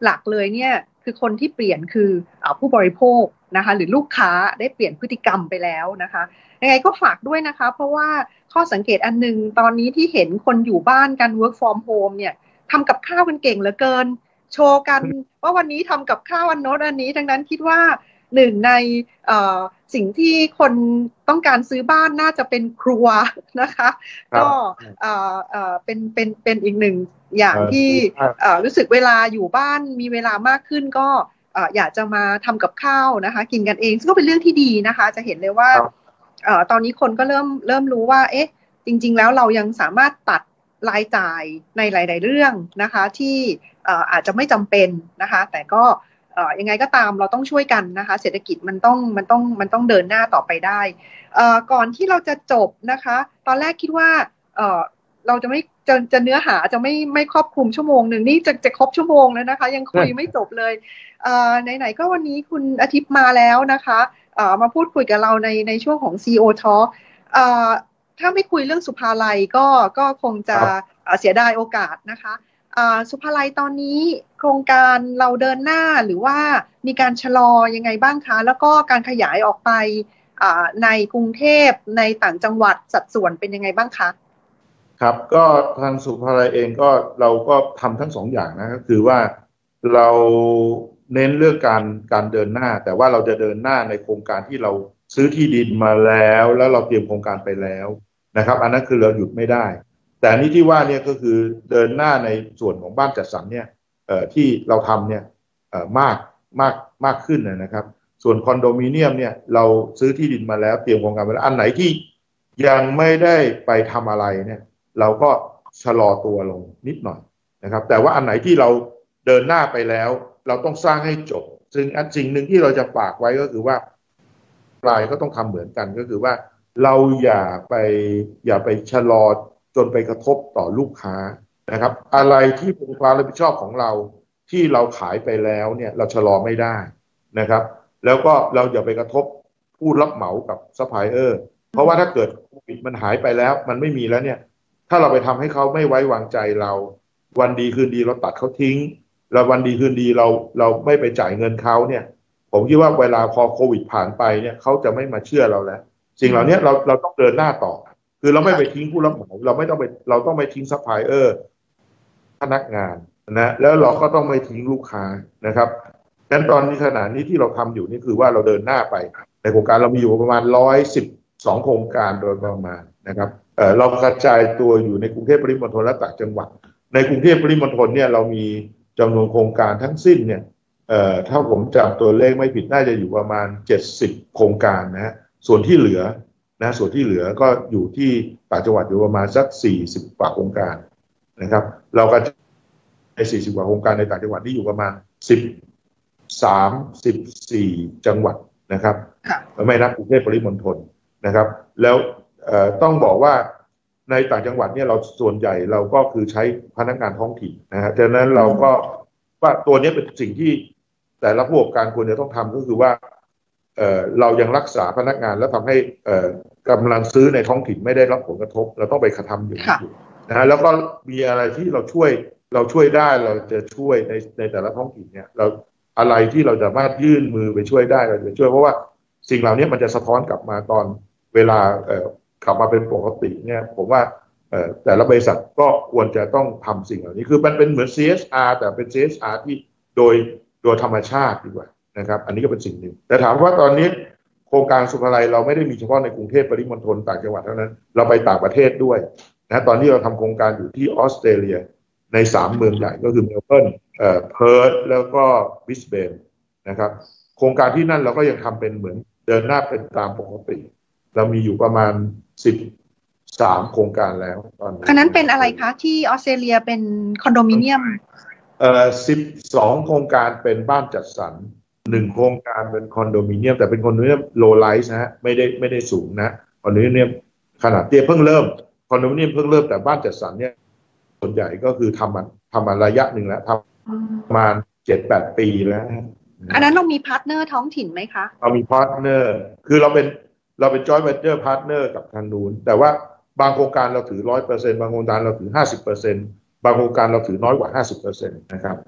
หลักเลยเนี่ยคือคนที่เปลี่ยนคือผู้บริโภคนะคะหรือลูกค้าได้เปลี่ยนพฤติกรรมไปแล้วนะคะยังไงก็ฝากด้วยนะคะเพราะว่าข้อสังเกตอันนึงตอนนี้ที่เห็นคนอยู่บ้านกัน work from home เนี่ยทำกับข้าวกันเก่งเหลือเกินโชว์กันว่าวันนี้ทำกับข้าวอันโน้นอันนี้ดังนั้นคิดว่าหนึ่งในสิ่งที่คนต้องการซื้อบ้านน่าจะเป็นครัวนะคะก็เป็นเป็นเป็นอีกหนึ่งอย่างที่รู้สึกเวลาอยู่บ้านมีเวลามากขึ้นก็อยากจะมาทำกับข้าวนะคะกินกันเองซึ่งก็เป็นเรื่องที่ดีนะคะจะเห็นเลยว่าตอนนี้คนก็เริ่มเริ่มรู้ว่าเอ๊ะจริงๆแล้วเรายังสามารถตัดรายจ่ายในหลายๆเรื่องนะคะที่อาจจะไม่จำเป็นนะคะแต่ก็ยังไงก็ตามเราต้องช่วยกันนะคะเศรษฐกิจมันต้องมันต้องมันต้องเดินหน้าต่อไปได้ก่อนที่เราจะจบนะคะตอนแรกคิดว่าเราจะไม่จะจะเนื้อหาจะไม่ไม่ครอบคลุมชั่วโมงหนึ่งนี่จะจะครบชั่วโมงแล้วนะคะยังคุยไม่จบเลยไหนๆก็วันนี้คุณอาทิตย์มาแล้วนะคะมาพูดคุยกับเราในในช่วงของ ซี อี โอ Talk ถ้าไม่คุยเรื่องสุภาลัยก็ก็คงจะเสียดายโอกาสนะคะสุภาลัยตอนนี้โครงการเราเดินหน้าหรือว่ามีการชะลอยังไงบ้างคะแล้วก็การขยายออกไปในกรุงเทพในต่างจังหวัดสัดส่วนเป็นยังไงบ้างคะครับก็ทางสุภาลัยเองก็เราก็ทำทั้งสองอย่างนะก็คือว่าเราเน้นเรื่องการการเดินหน้าแต่ว่าเราจะเดินหน้าในโครงการที่เราซื้อที่ดินมาแล้วแล้วเราเตรียมโครงการไปแล้วนะครับอันนั้นคือเราหยุดไม่ได้แต่นี่ที่ว่าเนี่ยก็คือเดินหน้าในส่วนของบ้านจัดสรรเนี่ยที่เราทำเนี่ยมากมากมากขึ้นนะครับส่วนคอนโดมิเนียมเนี่ยเราซื้อที่ดินมาแล้วเตรียมโครงการไปแล้วอันไหนที่ยังไม่ได้ไปทำอะไรเนี่ยเราก็ชะลอตัวลงนิดหน่อยนะครับแต่ว่าอันไหนที่เราเดินหน้าไปแล้วเราต้องสร้างให้จบซึ่งอันสิ่งหนึ่งที่เราจะฝากไว้ก็คือว่ารายก็ต้องทำเหมือนกันก็คือว่าเราอย่าไปอย่าไปชะลอจนไปกระทบต่อลูกค้านะครับอะไรที่เป็นความรับผิดชอบของเราที่เราขายไปแล้วเนี่ยเราชะลอไม่ได้นะครับแล้วก็เราอย่าไปกระทบผู้รับเหมากับซัพพลายเออร์เพราะว่าถ้าเกิดโควิดมันหายไปแล้วมันไม่มีแล้วเนี่ยถ้าเราไปทำให้เขาไม่ไว้วางใจเราวันดีคืนดีเราตัดเขาทิ้งแล้ววันดีคืนดีเราเราไม่ไปจ่ายเงินเขาเนี่ยผมคิดว่าเวลาพอโควิดผ่านไปเนี่ยเขาจะไม่มาเชื่อเราแล้วสิ่งเหล่านี้เราเราต้องเดินหน้าต่อคือเราไม่ไปทิ้งผู้รับเหมาเราไม่ต้องไปเราต้องไปทิ้งซัพพลายเออร์พนักงานนะแล้วเราก็ต้องไม่ทิ้งลูกค้านะครับงั้นตอนนี้ขณะนี้ที่เราทำอยู่นี่คือว่าเราเดินหน้าไปในโครงการเรามีอยู่ประมาณร้อยสิบสองโครงการโดยประมาณนะครับเอ่อเรากระจายตัวอยู่ในกรุงเทพปริมณฑลและต่างจังหวัดในกรุงเทพปริมณฑลเนี่ยเรามีจำนวนโครงการทั้งสิ้นเนี่ยเอ่อถ้าผมจำตัวเลขไม่ผิดน่าจะอยู่ประมาณเจ็ดสิบโครงการนะฮะส่วนที่เหลือนะส่วนที่เหลือก็อยู่ที่ต่างจังหวัดอยู่ประมาณสักสี่สิบกว่าโครงการนะครับเราก็ในสี่สิบกว่าโครงการในต่างจังหวัดที่อยู่ประมาณสิบสาม สิบสี่จังหวัดนะครับไม่นับกรุงเทพปริมณฑลนะครับแล้วต้องบอกว่าในต่างจังหวัดเนี่ยเราส่วนใหญ่เราก็คือใช้พนักงานท้องถิ่นนะฮะดังนั้นเราก็ว่าตัวนี้เป็นสิ่งที่แต่ละผู้ประกอบการควรจะต้องทำก็คือว่าเอ่อเรายังรักษาพนักงานแล้วทำให้เอ่อกำลังซื้อในท้องถิ่นไม่ได้รับผลกระทบเราต้องไปกระทำอย่างนี้นะฮะแล้วก็มีอะไรที่เราช่วยเราช่วยได้เราจะช่วยในในแต่ละท้องถิ่นเนี่ยเราอะไรที่เราสามารถยื่นมือไปช่วยได้เราจะช่วยเพราะว่าสิ่งเหล่านี้มันจะสะท้อนกลับมาตอนเวลาเอ่อกลับมาเป็นปกติเนี่ยผมว่าเอ่อแต่ละบริษัทก็ควรจะต้องทำสิ่งเหล่านี้คือมันเป็นเหมือน ซี เอส อาร์ แต่เป็น ซี เอส อาร์ ที่โดยโดยธรรมชาติดีกว่านะครับอันนี้ก็เป็นสิ่งหนึ่งแต่ถามว่าตอนนี้โครงการสุภาลัยเราไม่ได้มีเฉพาะในกรุงเทพปริมณฑลต่างจังหวัดเท่านั้นเราไปต่างประเทศด้วยนะตอนนี้เราทำโครงการอยู่ที่ออสเตรเลียในสามเมืองใหญ่ก็คือเมลเบิร์นเอ่อเพิร์ธแล้วก็บริสเบนนะครับโครงการที่นั่นเราก็ยังทำเป็นเหมือนเดินหน้าเป็นตามปกติเรามีอยู่ประมาณสิบสามโครงการแล้วตอนนี้อันนั้นเป็นอะไรคะที่ออสเตรเลียเป็นคอนโดมิเนียมเอ่อสิบสองโครงการเป็นบ้านจัดสรรหนึ่งโครงการเป็นคอนโดมิเนียมแต่เป็นคอนโดมิเนียมโลไลซ์นะฮะไม่ได้ไม่ได้สูงนะคอนโดมิเนียมขนาดเตี้ยเพิ่งเริ่มคอนโดมิเนียมเพิ่งเริ่มแต่บ้านจัดสรรเนี่ยส่วนใหญ่ก็คือทำมาทำมาระยะหนึ่งแล้วทำประมาณเจ็ดแปดปีแล้วอันนั้นเรามีพาร์ทเนอร์ท้องถิ่นไหมคะเรามีพาร์ทเนอร์คือเราเป็นเราเป็น joint venture partner กับทางนู้นแต่ว่าบางโครงการเราถือ ร้อยเปอร์เซ็นต์ บางโครงการเราถือ ห้าสิบเปอร์เซ็นต์ บางโครงการเราถือน้อยกว่า ห้าสิบเปอร์เซ็นต์ นะครับ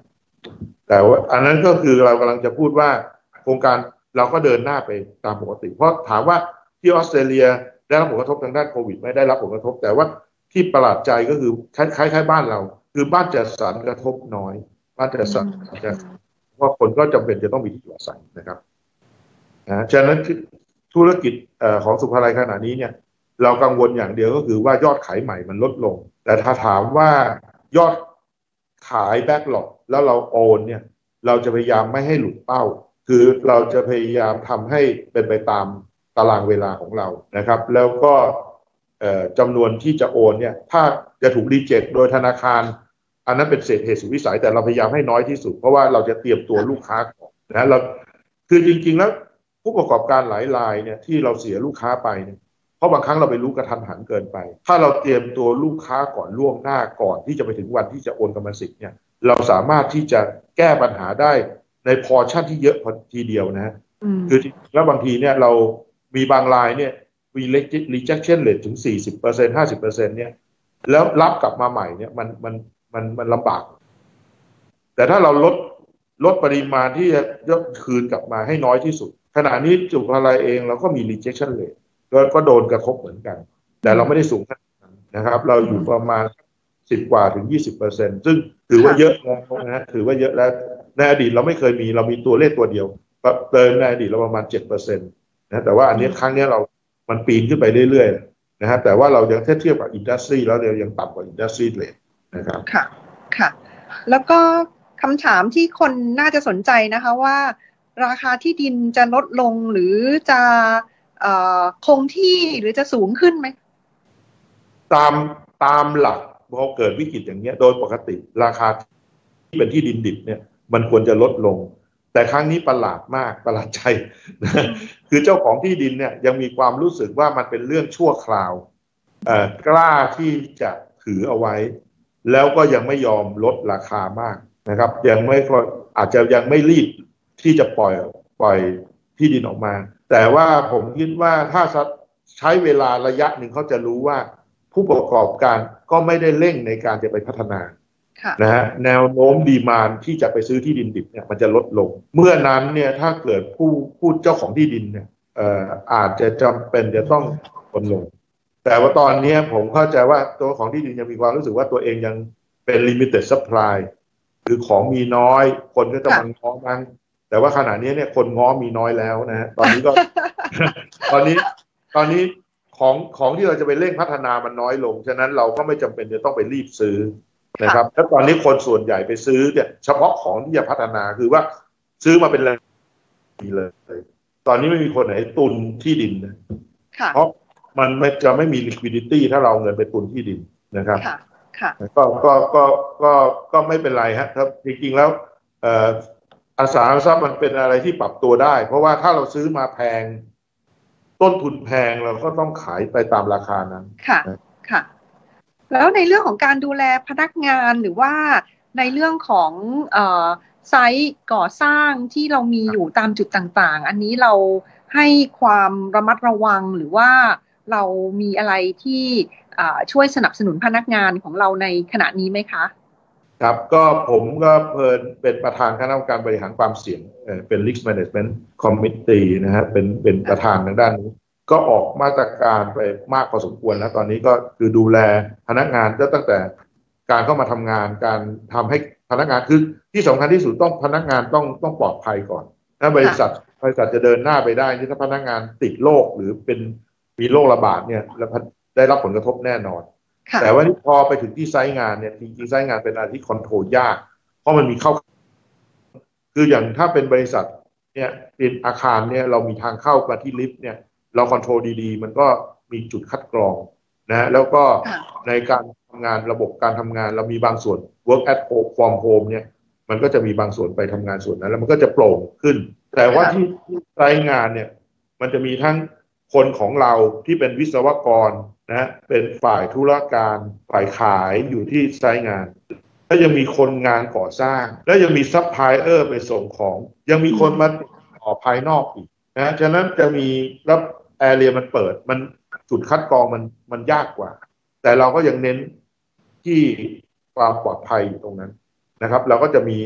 แต่ว่าอันนั้นก็คือเรากำลังจะพูดว่าโครงการเราก็เดินหน้าไปตามปกติเพราะถามว่าที่ออสเตรเลียได้รับผลกระทบทางด้านโควิดไม่ได้รับผลกระทบแต่ว่าที่ประหลาดใจก็คือคล้ายๆบ้านเราคือบ้านจัดสรรกระทบน้อยบ้านจัดสรรจะเพราะคนก็จำเป็นจะต้องมีที่อยู่อาศัยนะครับนะฉะนั้นธุรกิจของสุภาลัยขณะนี้เนี่ยเรากังวลอย่างเดียวก็คือว่ายอดขายใหม่มันลดลงแต่ถ้าถามว่ายอดขายแบ็คหลอกแล้วเราโอนเนี่ยเราจะพยายามไม่ให้หลุดเป้าคือเราจะพยายามทำให้เป็นไปตามตารางเวลาของเรานะครับแล้วก็จำนวนที่จะโอนเนี่ยถ้าจะถูกรีเจ็คโดยธนาคารอันนั้นเป็นเศษเหตุสุดวิสัยแต่เราพยายามให้น้อยที่สุดเพราะว่าเราจะเตรียมตัวลูกค้าก่อนนะเราคือจริงๆแล้วผู้ประกอบการหลายรายเนี่ยที่เราเสียลูกค้าไปเนี่ยเพราะบางครั้งเราไปรู้กระทันหันเกินไปถ้าเราเตรียมตัวลูกค้าก่อนล่วงหน้าก่อนที่จะไปถึงวันที่จะโอนกรรมสิทธิ์เนี่ยเราสามารถที่จะแก้ปัญหาได้ในพอร์ชั่นที่เยอะพอทีเดียวนะคือแล้วบางทีเนี่ยเรามีบางรายเนี่ยมี rejection rate ถึง สี่สิบเปอร์เซ็นต์ ห้าสิบเปอร์เซ็นต์ เนี่ยแล้วรับกลับมาใหม่เนี่ยมันมันมันมันลำบากแต่ถ้าเราลดลดปริมาณที่จะยกคืนกลับมาให้น้อยที่สุดขณะนี้สุภาลัยเองเราก็มี rejection rate ก็ก็โดนกระทบเหมือนกันแต่เราไม่ได้สูงขนาดนั้นนะครับเราอยู่ประมาณสิบกว่าถึง ยี่สิบเปอร์เซ็นต์ ซึ่งถือว่าเยอะแล้วนะฮะถือว่าเยอะแล้วในอดีตเราไม่เคยมีเรามีตัวเลขตัวเดียวเติมในอดีตเราประมาณ เจ็ดเปอร์เซ็นต์ นะแต่ว่าอันนี้ครั้งนี้เรามันปีนขึ้นไปเรื่อยๆนะฮะแต่ว่าเรายังเทียบกับอินดัสทรีแล้วเรายังต่ำกว่าอินดัสทรีเลยนะครับค่ะค่ะแล้วก็คำถามที่คนน่าจะสนใจนะคะว่าราคาที่ดินจะลดลงหรือจะคงที่หรือจะสูงขึ้นไหมตามตามหลักพอเกิดวิกฤตอย่างเงี้ยโดยปกติราคาที่เป็นที่ดินดิบเนี่ยมันควรจะลดลงแต่ครั้งนี้ประหลาดมากประหลาดใจนะคือเจ้าของที่ดินเนี่ยยังมีความรู้สึกว่ามันเป็นเรื่องชั่วคราวกล้าที่จะถือเอาไว้แล้วก็ยังไม่ยอมลดราคามากนะครับยังไม่อาจจะยังไม่รีบที่จะปล่อยปล่อยที่ดินออกมาแต่ว่าผมคิดว่าถ้าใช้เวลาระยะหนึ่งเขาจะรู้ว่าผู้ประกอบการก็ไม่ได้เร่งในการจะไปพัฒนานะฮะแนวโน้มดีมานด์ที่จะไปซื้อที่ดินดิบเนี่ยมันจะลดลงเมื่อนั้นเนี่ยถ้าเกิดผู้ผู้เจ้าของที่ดินเนี่ยเอ่ออาจจะจำเป็นจะต้องลดลงแต่ว่าตอนนี้ผมเข้าใจว่าตัวของที่ดินยังมีความรู้สึกว่าตัวเองยังเป็น limited supply คือของมีน้อยคนก็จะมันง้อมันแต่ว่าขณะนี้เนี่ยคนง้อมีน้อยแล้วนะฮะตอนนี้ก็ ตอนนี้ตอนนี้ของของที่เราจะไปเร่งพัฒนามันน้อยลงฉะนั้นเราก็ไม่จำเป็นจะต้องไปรีบซื้อนะครับแล้วตอนนี้คนส่วนใหญ่ไปซื้อเนี่ยเฉพาะของที่จะพัฒนาคือว่าซื้อมาเป็นเลยเลยตอนนี้ไม่มีคนไหนตุนที่ดินนะเพราะมันไม่จะไม่มี liquidity ถ้าเราเงินไปตุนที่ดินนะครับก็ก็ก็ก็ก็ไม่เป็นไรฮะครับจริงๆแล้วอสังหาริมทรัพย์มันเป็นอะไรที่ปรับตัวได้เพราะว่าถ้าเราซื้อมาแพงต้นทุนแพงเราก็ต้องขายไปตามราคานั้นค่ะค่ะแล้วในเรื่องของการดูแลพนักงานหรือว่าในเรื่องของเอ่อไซต์ก่อสร้างที่เรามีอยู่ตามจุดต่างๆอันนี้เราให้ความระมัดระวังหรือว่าเรามีอะไรที่ช่วยสนับสนุนพนักงานของเราในขณะนี้ไหมคะครับก็ผมก็เพลินเป็นประธานคณะกรรมการบริหารความเสี่ยงเป็น Risk Management Committee นะฮะเป็นเป็นประธานทางด้านนี้ก็ออกมาตรการไปมากพอสมควรแล้วตอนนี้ก็คือดูแลพนักงานก็ตั้งแต่การเข้ามาทำงานการทำให้พนักงานคือที่สำคัญที่สุดต้องพนักงานต้องต้องปลอดภัยก่อนถ้าบริษัทบริษัทจะเดินหน้าไปได้ถ้าพนักงานติดโรคหรือเป็นมีโรคระบาดเนี่ยแล้วได้รับผลกระทบแน่นอนแต่ว่าพอไปถึงที่ไซต์งานเนี่ยจริงๆไซต์งานเป็นอะไรที่คอนโทรลยากเพราะมันมีเข้าคืออย่างถ้าเป็นบริษัทเนี่ยเป็นอาคารเนี่ยเรามีทางเข้ามาที่ลิฟต์เนี่ยเราคอนโทรลดีๆมันก็มีจุดคัดกรองนะแล้วก็ในการทำงานระบบการทำงานเรามีบางส่วน work at home from home เนี่ยมันก็จะมีบางส่วนไปทำงานส่วนนั้นแล้วมันก็จะโปร่งขึ้นแต่ว่าที่ไซต์งานเนี่ยมันจะมีทั้งคนของเราที่เป็นวิศวกรนะเป็นฝ่ายธุรการฝ่ายขายอยู่ที่ไซต์งานแล้วยังมีคนงานก่อสร้างแล้วยังมีซัพพลายเออร์ไปส่งของยังมีคนมาต่อภายนอกอีกนะฉะนั้นจะมีรับแอเรียมันเปิดมันจุดคัดกรองมันมันยากกว่าแต่เราก็ยังเน้นที่ความปลอดภัยอยู่ตรงนั้นนะครับเราก็จะมี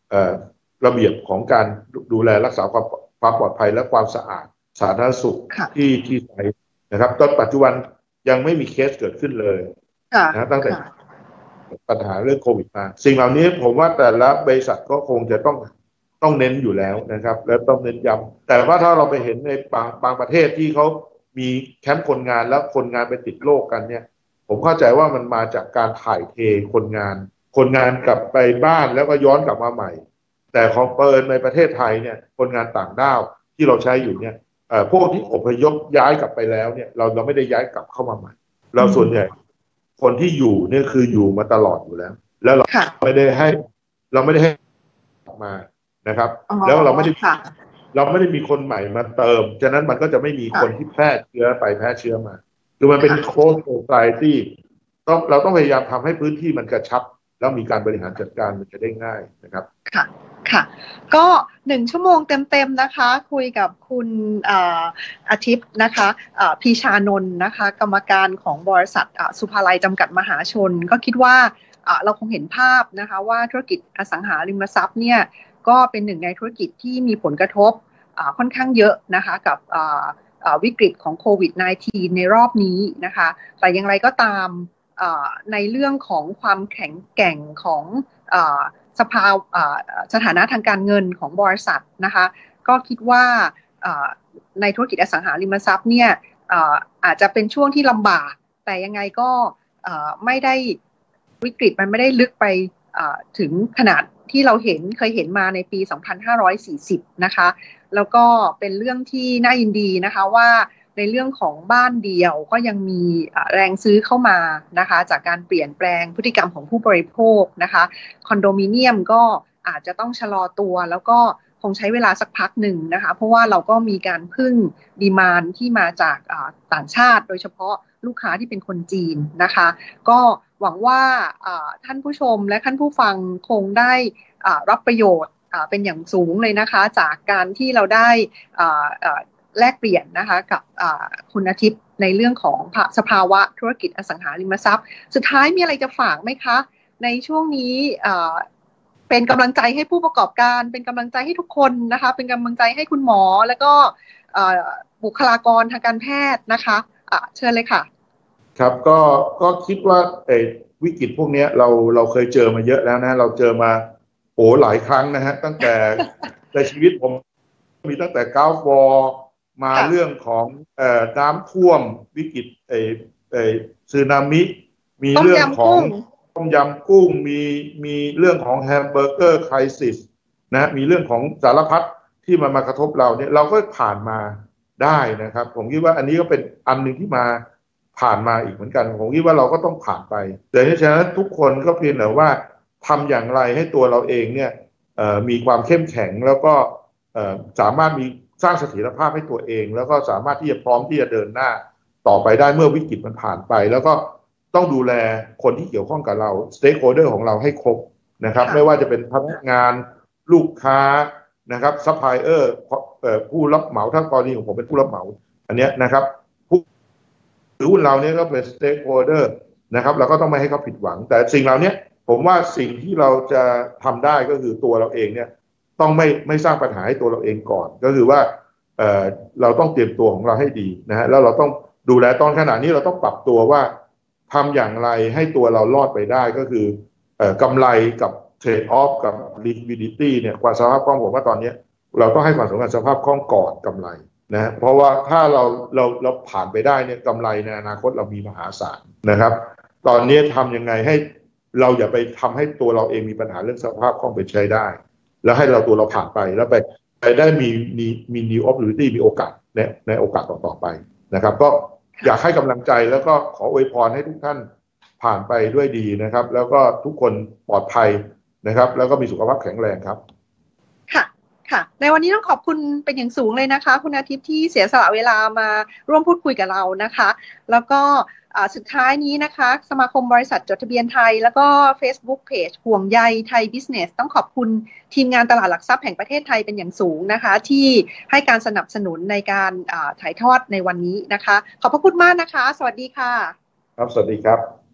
ระเบียบของการดูแลรักษาความความปลอดภัยและความสะอาดสาธารณสุขที่ที่ไทยนะครับตอนปัจจุบันยังไม่มีเคสเกิดขึ้นเลยนะตั้งแต่ปัญหาเรื่องโควิดมาสิ่งเหล่านี้ผมว่าแต่ละบริษัทก็คงจะต้องต้องเน้นอยู่แล้วนะครับแล้วต้องเน้นย้ำแต่ว่าถ้าเราไปเห็นในบางบางประเทศที่เขามีแคมป์คนงานแล้วคนงานไปติดโรคกันเนี่ยผมเข้าใจว่ามันมาจากการถ่ายเทคนงานคนงานกลับไปบ้านแล้วก็ย้อนกลับมาใหม่แต่ของเปิดในประเทศไทยเนี่ยคนงานต่างด้าวที่เราใช้อยู่เนี่ยพวกที่อพยพย้ายกลับไปแล้วเนี่ยเราเราไม่ได้ย้ายกลับเข้ามาใหม่เราส่วนใหญ่คนที่อยู่เนี่ยคืออยู่มาตลอดอยู่แล้วแล้วเราไม่ได้ให้เราไม่ได้ให้มานะครับแล้วเราไม่ได้เราไม่ได้มีคนใหม่มาเติมฉะนั้นมันก็จะไม่มีคนที่แพร่เชื้อไปแพร่เชื้อมาคือมันเป็นโคสโซไซตี้ต้องเราต้องพยายามทำให้พื้นที่มันกระชับแล้วมีการบริหารจัดการมันจะได้ง่ายนะครับค่ะค่ะก็หนึ่งชั่วโมงเต็มๆนะคะคุยกับคุณอาทิตย์นะคะพีชานนท์นะคะกรรมการของบริษัทสุภาลัยจำกัดมหาชนก็คิดว่าเราคงเห็นภาพนะคะว่าธุรกิจอสังหาริมทรัพย์เนี่ยก็เป็นหนึ่งในธุรกิจที่มีผลกระทบค่อนข้างเยอะนะคะกับวิกฤตของโควิด สิบเก้า ในรอบนี้นะคะแต่อย่างไรก็ตามในเรื่องของความแข็งแกร่งของสภาสถานะทางการเงินของบริษัทนะคะก็คิดว่าในธุรกิจอสังหาริมทรัพย์เนี่ยอาจจะเป็นช่วงที่ลำบากแต่ยังไงก็ไม่ได้วิกฤตมันไม่ได้ลึกไปถึงขนาดที่เราเห็นเคยเห็นมาในปีสองพันห้าร้อยสี่สิบนะคะแล้วก็เป็นเรื่องที่น่ายินดีนะคะว่าในเรื่องของบ้านเดียวก็ยังมีแรงซื้อเข้ามานะคะจากการเปลี่ยนแปลงพฤติกรรมของผู้บริโภคนะคะคอนโดมิเนียมก็อาจจะต้องชะลอตัวแล้วก็คงใช้เวลาสักพักหนึ่งนะคะเพราะว่าเราก็มีการพึ่งดีมานด์ที่มาจากต่างชาติโดยเฉพาะลูกค้าที่เป็นคนจีนนะคะก็หวังว่าท่านผู้ชมและท่านผู้ฟังคงได้รับประโยชน์เป็นอย่างสูงเลยนะคะจากการที่เราได้แลกเปลี่ยนนะคะกับคุณอาทิตย์ในเรื่องของสภาวะธุรกิจอสังหาริมทรัพย์สุดท้ายมีอะไรจะฝากไหมคะในช่วงนี้เป็นกำลังใจให้ผู้ประกอบการเป็นกำลังใจให้ทุกคนนะคะเป็นกำลังใจให้คุณหมอแล้วก็บุคลากรทางการแพทย์นะคะเชิญเลยค่ะครับก็ก็คิดว่าวิกฤตพวกนี้เราเราเคยเจอมาเยอะแล้วนะเราเจอมาโอ้หลายครั้งนะฮะตั้งแต่ในชีวิตผมมีตั้งแต่ก้าวฟอร์มาเรื่องของเอ่อน้ำท่วมวิกฤตไอ้ไอ้สึนามิมีเรื่องของต้มยำกุ้งมีมีเรื่องของแฮมเบอร์เกอร์ไครซิสนะมีเรื่องของสารพัดที่มันมากระทบเราเนี่ยเราก็ผ่านมาได้นะครับผมคิดว่าอันนี้ก็เป็นอันหนึ่งที่มาผ่านมาอีกเหมือนกันผมคิดว่าเราก็ต้องผ่านไปแต่ฉะนั้นทุกคนก็เพียงแต่ว่าทำอย่างไรให้ตัวเราเองเนี่ยมีความเข้มแข็งแล้วก็สามารถมีสร้างเสถียรภาพให้ตัวเองแล้วก็สามารถที่จะพร้อมที่จะเดินหน้าต่อไปได้เมื่อวิกฤตมันผ่านไปแล้วก็ต้องดูแลคนที่เกี่ยวข้องกับเรา stakeholder ของเราให้ครบนะครับไม่ว่าจะเป็นพนักงานลูกค้านะครับซัพพลายเออร์ผู้รับเหมาทั้งกรณีของผมเป็นผู้รับเหมาอันนี้นะครับผู้ถือหุ้นเราเนี่ยก็เป็น stakeholder นะครับเราก็ต้องไม่ให้เขาผิดหวังแต่สิ่งเหล่านี้ผมว่าสิ่งที่เราจะทำได้ก็คือตัวเราเองเนี่ยต้องไม่ไม่สร้างปัญหาให้ตัวเราเองก่อนก็คือว่าเอ่อเราต้องเตรียมตัวของเราให้ดีนะฮะแล้วเราต้องดูแลตอนขณะนี้เราต้องปรับตัวว่าทำอย่างไรให้ตัวเรารอดไปได้ก็คือเอ่อกำไรกับเทรดออฟกับ liquidity เนี่ยความสภาพคล่องผมว่าตอนนี้เราต้องให้ความสำคัญสภาพคล่องก่อนกำไรนะเพราะว่าถ้าเราเราเราผ่านไปได้เนี่ยกำไรในอนาคตเรามีมหาศาลนะครับตอนนี้ทำยังไงให้เราอย่าไปทำให้ตัวเราเองมีปัญหาเรื่องสภาพคล่องเป็นใช้ได้แล้วให้เราตัวเราผ่านไปแล้วไปไปได้มีมีมี new opportunity มีโอกาสในในโอกาสต่อๆไปนะครับก็อยากให้กำลังใจแล้วก็ขออวยพรให้ทุกท่านผ่านไปด้วยดีนะครับแล้วก็ทุกคนปลอดภัยนะครับแล้วก็มีสุขภาพแข็งแรงครับค่ะค่ะในวันนี้ต้องขอบคุณเป็นอย่างสูงเลยนะคะคุณอาทิตย์ที่เสียสละเวลามาร่วมพูดคุยกับเรานะคะแล้วก็สุดท้ายนี้นะคะสมาคมบริษัทจดทะเบียนไทยแล้วก็ Facebook Page ห่วงใยไทย Business ต้องขอบคุณทีมงานตลาดหลักทรัพย์แห่งประเทศไทยเป็นอย่างสูงนะคะที่ให้การสนับสนุนในการถ่ายทอดในวันนี้นะคะขอบพระคุณมากนะคะสวัสดีค่ะครับสวัสดีครับ